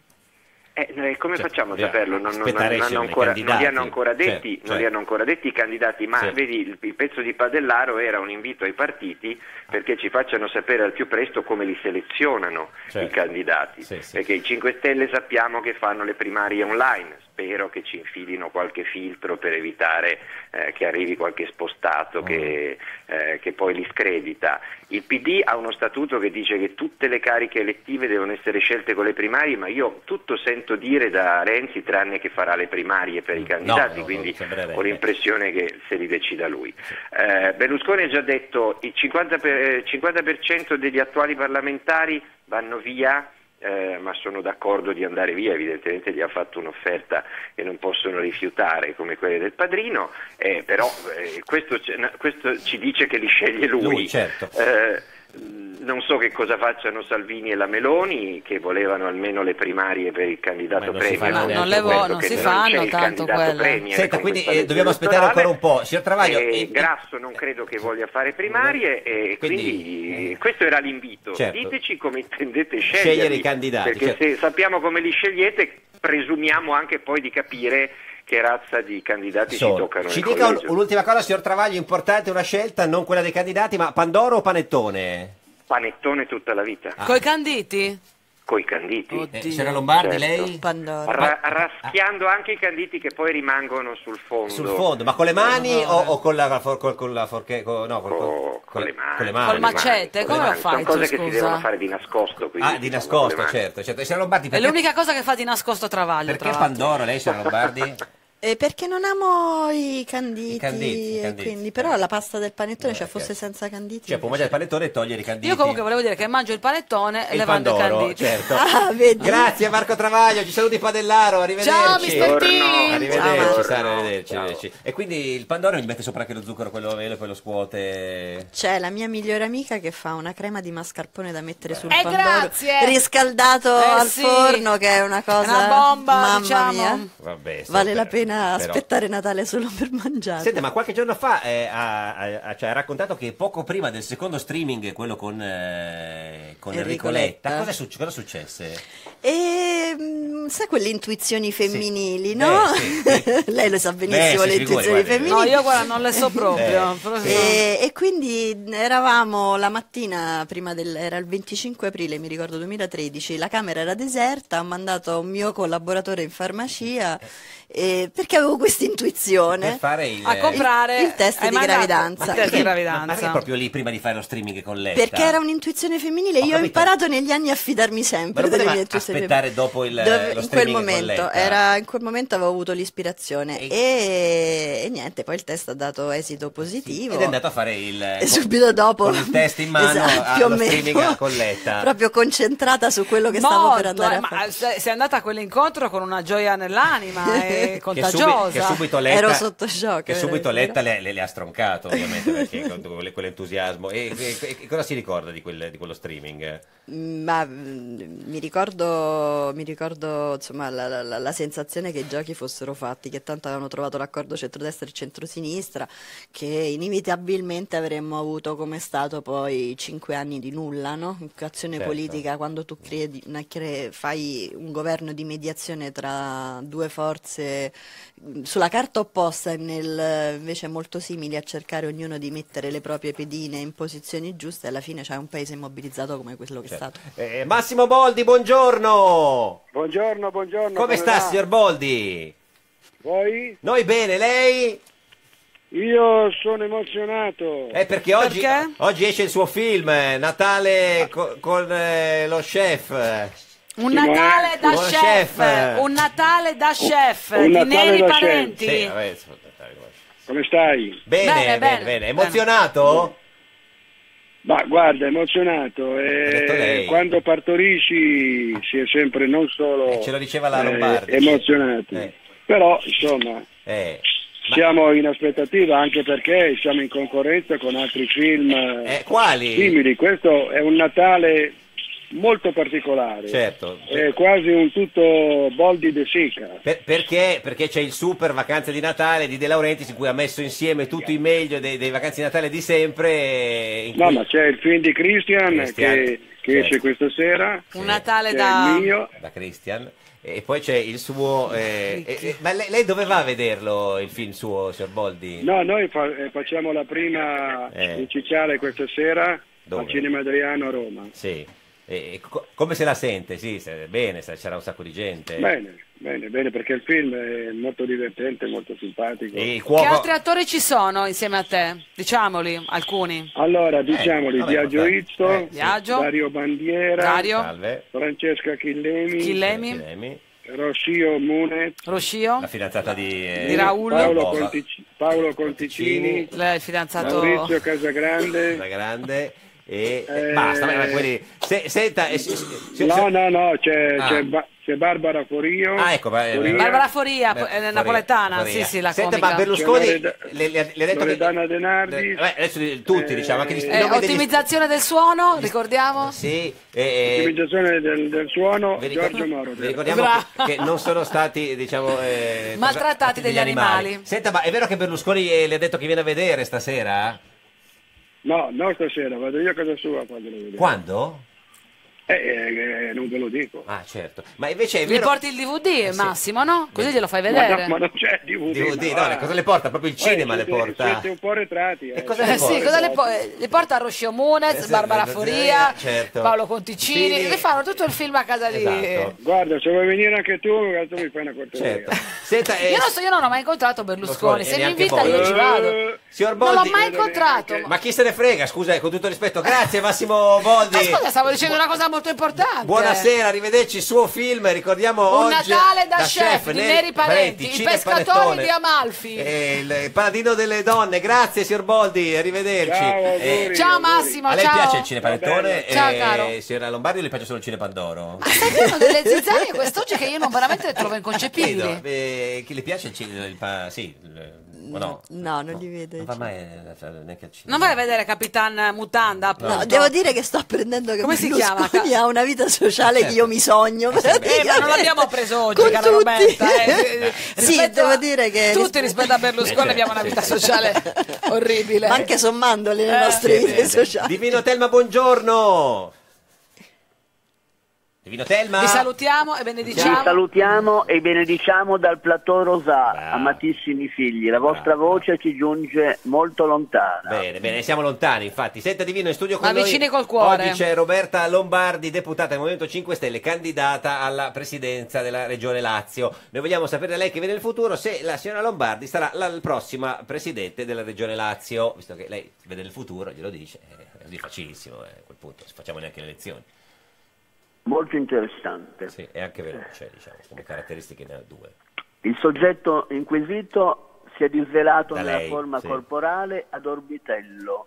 Eh, eh, come Cioè, facciamo a bisogna saperlo? Non, non- non aspettare hanno escono i ancora, non li candidati. hanno ancora detti, Certo, non li certo. hanno ancora detti i candidati, ma Sì. vedi il, il pezzo di Padellaro era un invito ai partiti perché ci facciano sapere al più presto come li selezionano Certo. i candidati, Sì, sì. perché i cinque Stelle sappiamo che fanno le primarie online, spero che ci infilino qualche filtro per evitare eh, che arrivi qualche spostato Mm. che, eh, che poi li scredita. Il P D ha uno statuto che dice che tutte le cariche elettive devono essere scelte con le primarie, ma io tutto sento dire da Renzi tranne che farà le primarie per i candidati, no, quindi non sembrerebbe. ho l'impressione che se li decida lui. Eh, Berlusconi ha già detto il cinquanta per, eh, cinquanta per cento degli attuali parlamentari vanno via, eh, ma sono d'accordo di andare via, evidentemente gli ha fatto un'offerta che non possono rifiutare come quelle del padrino, eh, però eh, questo, questo ci dice che li sceglie lui. Lui, certo. Eh, non so che cosa facciano Salvini e la Meloni, che volevano almeno le primarie per il candidato Ma non si premio. fanno Ma neanche non le vo- questo non che si non fanno c'è il tanto candidato quelle. premier Senta, con quindi questa eh, legge dobbiamo aspettare elettorale. ancora un po'. Signor Travaglio, Eh, eh, Grasso non credo che voglia fare primarie e Quindi, quindi, questo era l'invito. certo. Diteci come intendete Scegliere sceglierli, i candidati, perché certo. se sappiamo come li scegliete presumiamo anche poi di capire che razza di candidati sono. si toccano Ci nel dica un- collegio. un'ultima cosa, signor Travaglio, importante, una scelta, non quella dei candidati, ma Pandoro o Panettone? Panettone tutta la vita, Ah. Coi canditi? coi canditi. Oddio. Eh, signora Lombardi, Certo. lei? Pandoro. Ra- raschiando anche i canditi che poi rimangono sul fondo. Sul fondo, ma con le mani o, o con la, for- con, con la forche... con- no, col- Co- con le mani. con le mani. Col macete, con le come lo mani. fai Sono tu, cose che si scusa? devono fare di nascosto. quindi, Ah, di diciamo, nascosto, con le mani. certo, certo. Signora Lombardi, È perché, l'unica cosa che fa di nascosto Travaglio, perché tra l'altro. Pandoro, lei, signora Lombardi? Eh, perché non amo i canditi, I canditi, i e canditi. quindi, però la pasta del panettone, Eh, cioè fosse ok. senza canditi. Cioè, può mangiare il panettone e togliere i canditi. Io comunque volevo dire che mangio il panettone E il levando i Pandoro, canditi. certo. Ah, vedi? Grazie Marco Travaglio, ci saluti Padellaro, arrivederci. Ciao, mister T. Arrivederci, Ciao. Sara, arrivederci, Ciao. arrivederci. E quindi il Pandoro gli mette sopra anche lo zucchero, quello velo, e poi lo scuote. C'è la mia migliore amica che fa una crema di mascarpone da mettere sul Eh, pandoro grazie. riscaldato Eh, al sì. forno, che è una cosa, Una bomba, mamma diciamo. mia. Vabbè, sì, Vale però- la pena però- aspettare Natale solo per mangiare. Senta, ma qualche giorno fa eh, ha, ha- cioè, ha raccontato che poco prima del secondo streaming, quello con, eh, con Enrico Enrico Letta, Letta. cosa, succe- cosa successe? E mm, sai quelle intuizioni femminili, Sì. no? Beh, sì, Lei lo sa benissimo, Beh, le si figuri, intuizioni guardi. femminili. No, io guarda, non le so proprio. Eh. proprio. E, e quindi eravamo la mattina prima del, era il venticinque aprile, mi ricordo duemilatredici, la camera era deserta, ho mandato un mio collaboratore in farmacia eh, perché avevo questa intuizione Per fare il, A comprare il test hai di mandato gravidanza. il test di Ma gravidanza. perché proprio lì prima di fare lo streaming con Letta? perché era un'intuizione femminile. Ho Io ho capito. imparato negli anni a fidarmi sempre Ma non delle poteva mie intuizioni aspettare femminili. dopo il, Dove- lo in quel streaming con momento Letta? era in quel momento avevo avuto l'ispirazione E- e, e niente, poi il test ha dato esito positivo. Ed è andato a fare il... E subito dopo con il test in mano esatto, più o allo meno, streaming con Letta. proprio concentrata su quello che stavo per Molto, andare eh, a ma fare. se- sei andata a quell'incontro con una gioia nell'anima e Che, subi- contagiosa. che subito Letta, Ero sotto shock, che subito vero? Letta le, le- le ha stroncato, ovviamente, perché con quelle- quell'entusiasmo. E, e- e cosa si ricorda di, quel- di quello streaming? Ma mm, mi ricordo, mi ricordo insomma, la, la- la- la sensazione che i giochi fossero fatti, che tanto avevano trovato l'accordo centrodestra e centrosinistra, che inevitabilmente avremmo avuto come stato poi cinque anni di nulla, no? Azione Certo. politica, quando tu credi, una- cre- fai un governo di mediazione tra due forze mh, sulla carta opposta e nel, invece molto simili, a cercare ognuno di mettere le proprie pedine in posizioni giuste, alla fine c'è un paese immobilizzato come quello che è stato. Eh, Massimo Boldi, buongiorno! Buongiorno, buongiorno. Come sta, va? signor Boldi? Voi? Noi bene, lei? Io sono emozionato. Eh, perché oggi, Perché? oggi esce il suo film, eh, Natale co- con eh, lo chef. Un Sì, ma- Natale da Buon chef, chef. un Natale da chef un di Natale Neri da chef. Parenti. Sì, vabbè, Come stai? bene, Bene, bene, bene, bene. bene. Emozionato? Ma guarda, emozionato. Ha detto Eh, lei. quando partorisci si è sempre non solo Eh, ce lo diceva la eh, Lombardi. emozionati. Eh. Però, insomma, Eh, ma- siamo in aspettativa anche perché siamo in concorrenza con altri film eh, quali? simili. Questo è un Natale molto particolare. Certo. È quasi un tutto Boldi de Sica. Per- perché? Perché c'è il super Vacanze di Natale di De Laurentiis in cui ha messo insieme tutto il meglio dei, dei Vacanze di Natale di sempre. eh, in No, cui- ma c'è il film di Christian, Christian, che, che certo. esce questa sera. Un Natale C'è da... il mio. da Christian. E poi c'è il suo... eh, eh, eh, ma lei, lei dove va a vederlo il film suo, signor Boldi? No, noi fa- eh, facciamo la prima Eh. ufficiale questa sera Dove? al Cinema Adriano a Roma. Sì. E- e co- come se la sente? Sì, se- bene, se- c'era un sacco di gente. Bene, bene, bene, perché il film è molto divertente, molto simpatico. E il Che cuoco... altri attori ci sono insieme a te? Diciamoli, alcuni. Allora, diciamoli, vabbè, Biagio vabbè. Izzo, Eh, sì. Biagio, Dario Bandiera, Dario, Salve. Francesca Chillemi, Chillemi, Chilemi, Rocio Munet, Roscio, la fidanzata di... eh, Di Raul. Paolo, Bova. Contic- Paolo Conticini, il fidanzato... Maurizio Casagrande. La grande... E, Eh, basta, ma quelli... Se, senta... eh, si- si- si- No, no, no, c'è, Ah. c'è, Ba- c'è Barbara Forio. Ah, ecco, ma- Foria, Barbara Foria, Beh, eh, Foria, napoletana, Foria. sì, sì, la Senta, comica. ma Berlusconi C'è Loreda- le, le, le ha detto Loredana che... De Nardis. Eh, adesso di- tutti, Eh, diciamo, anche gli, i Eh, nomi degli- ottimizzazione del suono, ricordiamo? Sì, eh, Ottimizzazione del, del suono, vi ricor- Giorgio Moro. vi ricordiamo Bravo. che, che non sono stati, diciamo... eh, Maltrattati degli animali. Senta, ma è vero che Berlusconi eh, le ha detto che viene a vedere stasera? No, no stasera, vado io a casa sua quando lo vedo. Quando? Eh, eh, non ve lo dico. Ah, certo. Ma invece è Gli vero... porti il D V D, Massimo, no? Così glielo fai Ma vedere. no, ma non c'è D V D. D V D, ma no, va. le- cosa le porta? Proprio il cinema Eh, le siete- porta. Siete un po' retratti. Eh. cosa Eh, sì, cosa le, po- le porta Rocio Munez, Eh, Barbara sì, Foria, certo. Paolo Conticini, Sì. le fanno tutto il film a casa di... Esatto. Guarda, se vuoi venire anche tu, tu mi fai una cortesia. Certo. Senta, eh, Io non so, io non ho mai incontrato Berlusconi, Berlusconi, se e mi neanche invita voi. io ci vado. Eh, signor Non l'ho Boldi- mai incontrato. Ma chi se ne frega, scusa, con tutto rispetto. Grazie Massimo Boldi. Ma scusa, stavo dicendo una cosa molto importante. Buonasera, arrivederci, il suo film, ricordiamo Un oggi Natale da, chef, di Neri Neri Parenti, i Cine pescatori Panettone. di Amalfi. Eh, il, il paladino delle donne, grazie signor Boldi, arrivederci. Ciao, Eh, Ciao Massimo, a lei ciao. piace il cinepanettone? Ciao, Eh, caro. signora Lombardi o le piace solo il cine Pandoro? Stai avendo delle zizzanie quest'oggi che io non veramente le trovo inconcepibili. Chiedo, eh, chi le piace il cinema? Il pa- sì, il- o no? No, non li vedo. Non va mai eh, neanche al cinema. Non vai a vedere Capitan Mutanda, appunto? No, devo dire che sto apprendendo che Come si chiama? Berlusconi ha una vita sociale che io mi sogno. Eh, ma non l'abbiamo preso oggi, Con cara tutti. Roberta. eh. Sì, Rispetto devo a- dire che Tutti rispetto a Berlusconi Eh, abbiamo una vita sociale orribile. ma anche sommandole le Eh, nostre Sì, vite sì. sociali. Divino Telma, buongiorno. Divino Telma. Vi salutiamo e Vi benediciamo. salutiamo e benediciamo dal plateau Rosà, amatissimi figli. La vostra voce ci giunge molto lontana. Bene, bene, siamo lontani, infatti. Senta Divino, in studio con Ma noi vicini col cuore. oggi c'è Roberta Lombardi, deputata del Movimento cinque Stelle, candidata alla presidenza della Regione Lazio. Noi vogliamo sapere da lei che vede nel futuro se la signora Lombardi sarà la prossima presidente della Regione Lazio, visto che lei vede nel futuro, glielo dice, è così facilissimo, eh, a quel punto, se facciamo neanche le elezioni. Molto interessante. Sì, è anche veloce, diciamo, come caratteristiche ne ha due. Il soggetto inquisito si è disvelato Da nella lei, forma sì. corporale ad orbitello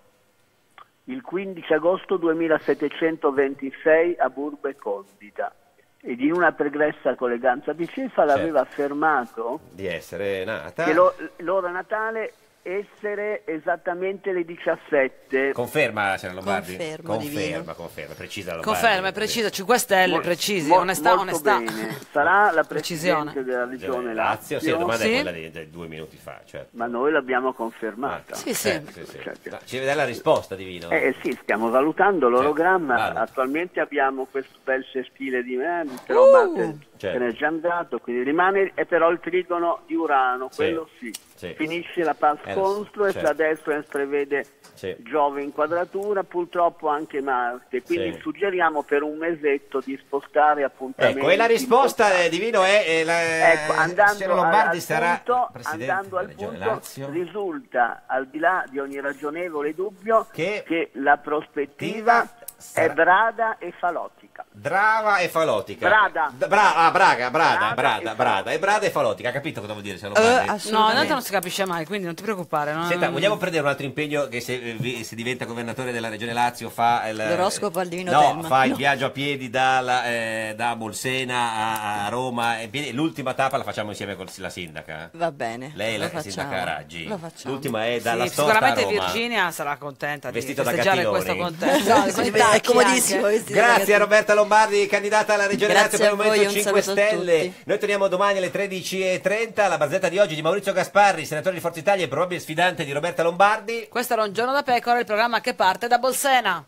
il quindici agosto duemilasettecentoventisei a Burbe Condita ed in una pregressa colleganza di Cefala Certo. aveva affermato Di essere nata. che lo- l'ora natale essere esattamente le diciassette. Conferma, signora Lombardi? Confermo, conferma, Divino. conferma, precisa la Lombardi. Conferma, è precisa, cinque Stelle, Mol- precisi, mol- onestà, molto onestà. bene. Sarà la Precisione. Presidente della Regione Lazio, sì, Lazio, la domanda Sì. è quella di, di due minuti fa, certo. ma noi l'abbiamo confermata. Sì, sì. Eh, sì, sì. Certo. No, ci deve dare la risposta, Divino. Eh sì, stiamo valutando l'orogramma. Certo, valuta. Attualmente abbiamo questo bel sestile di me, però Marte certo. se n'è già andato, quindi rimane è però il trigono di Urano, Sì, quello sì. sì. Finisce la pass Eh, lo so, constro e certo. la destra prevede Sì. Giove in quadratura, purtroppo anche Marte, quindi Sì. suggeriamo per un mesetto di spostare appuntamenti. Ecco, e la risposta, eh, Divino, è, è la, Ecco, andando signora al, Lombardi al sarà punto, presidente andando al della Regione punto Lazio. risulta, al di là di ogni ragionevole dubbio, Che che, la prospettiva sarà- è brada e falotica. Drava e falotica. Brada. D- Bra- ah, Braga, Brada, Brada Brada, e Brada. E Brada e falotica. Ha capito cosa vuol dire, signora Eh, Lombardi? No, intanto non si capisce mai, quindi non ti preoccupare. non- Senta, vogliamo prendere un altro impegno che se, eh, vi- se diventa governatore della Regione Lazio fa il, L'oroscopo al Divino no, Telma. fa il No. viaggio a piedi dalla, eh, da Bolsena a, a Roma e piedi- l'ultima tappa la facciamo insieme con la sindaca. Va bene. Lei è lo la facciamo, sindaca Raggi. Lo facciamo. L'ultima è Sì, dalla Storta a sicuramente Roma. Virginia sarà contenta di Vestito da festeggiare gattinoni. questo contesto. No, con i Sì, tacchi è comodissimo anche. vestito da Grazie a gattino. Roberta Lombardi, candidata alla Regione Grazie Lazio per il a voi, Movimento un cinque saluto a Stelle. tutti. Noi torniamo domani alle tredici e trenta. La barzelletta di oggi di Maurizio Gasparri, senatore di Forza Italia e probabile sfidante di Roberta Lombardi. Questo era Un giorno da pecora, il programma che parte da Bolsena.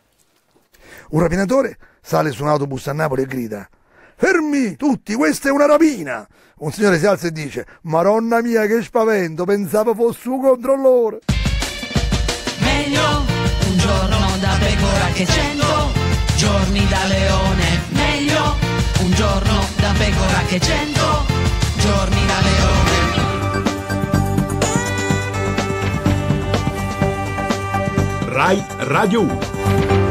Un rapinatore sale su un autobus a Napoli e grida: fermi tutti, questa è una rapina! Un signore si alza e dice: Maronna mia che spavento, pensavo fosse un controllore. Meglio un giorno da pecora che cento giorni da leone. Meglio un giorno da pecora che cento giorni da leone. Rai Radio uno.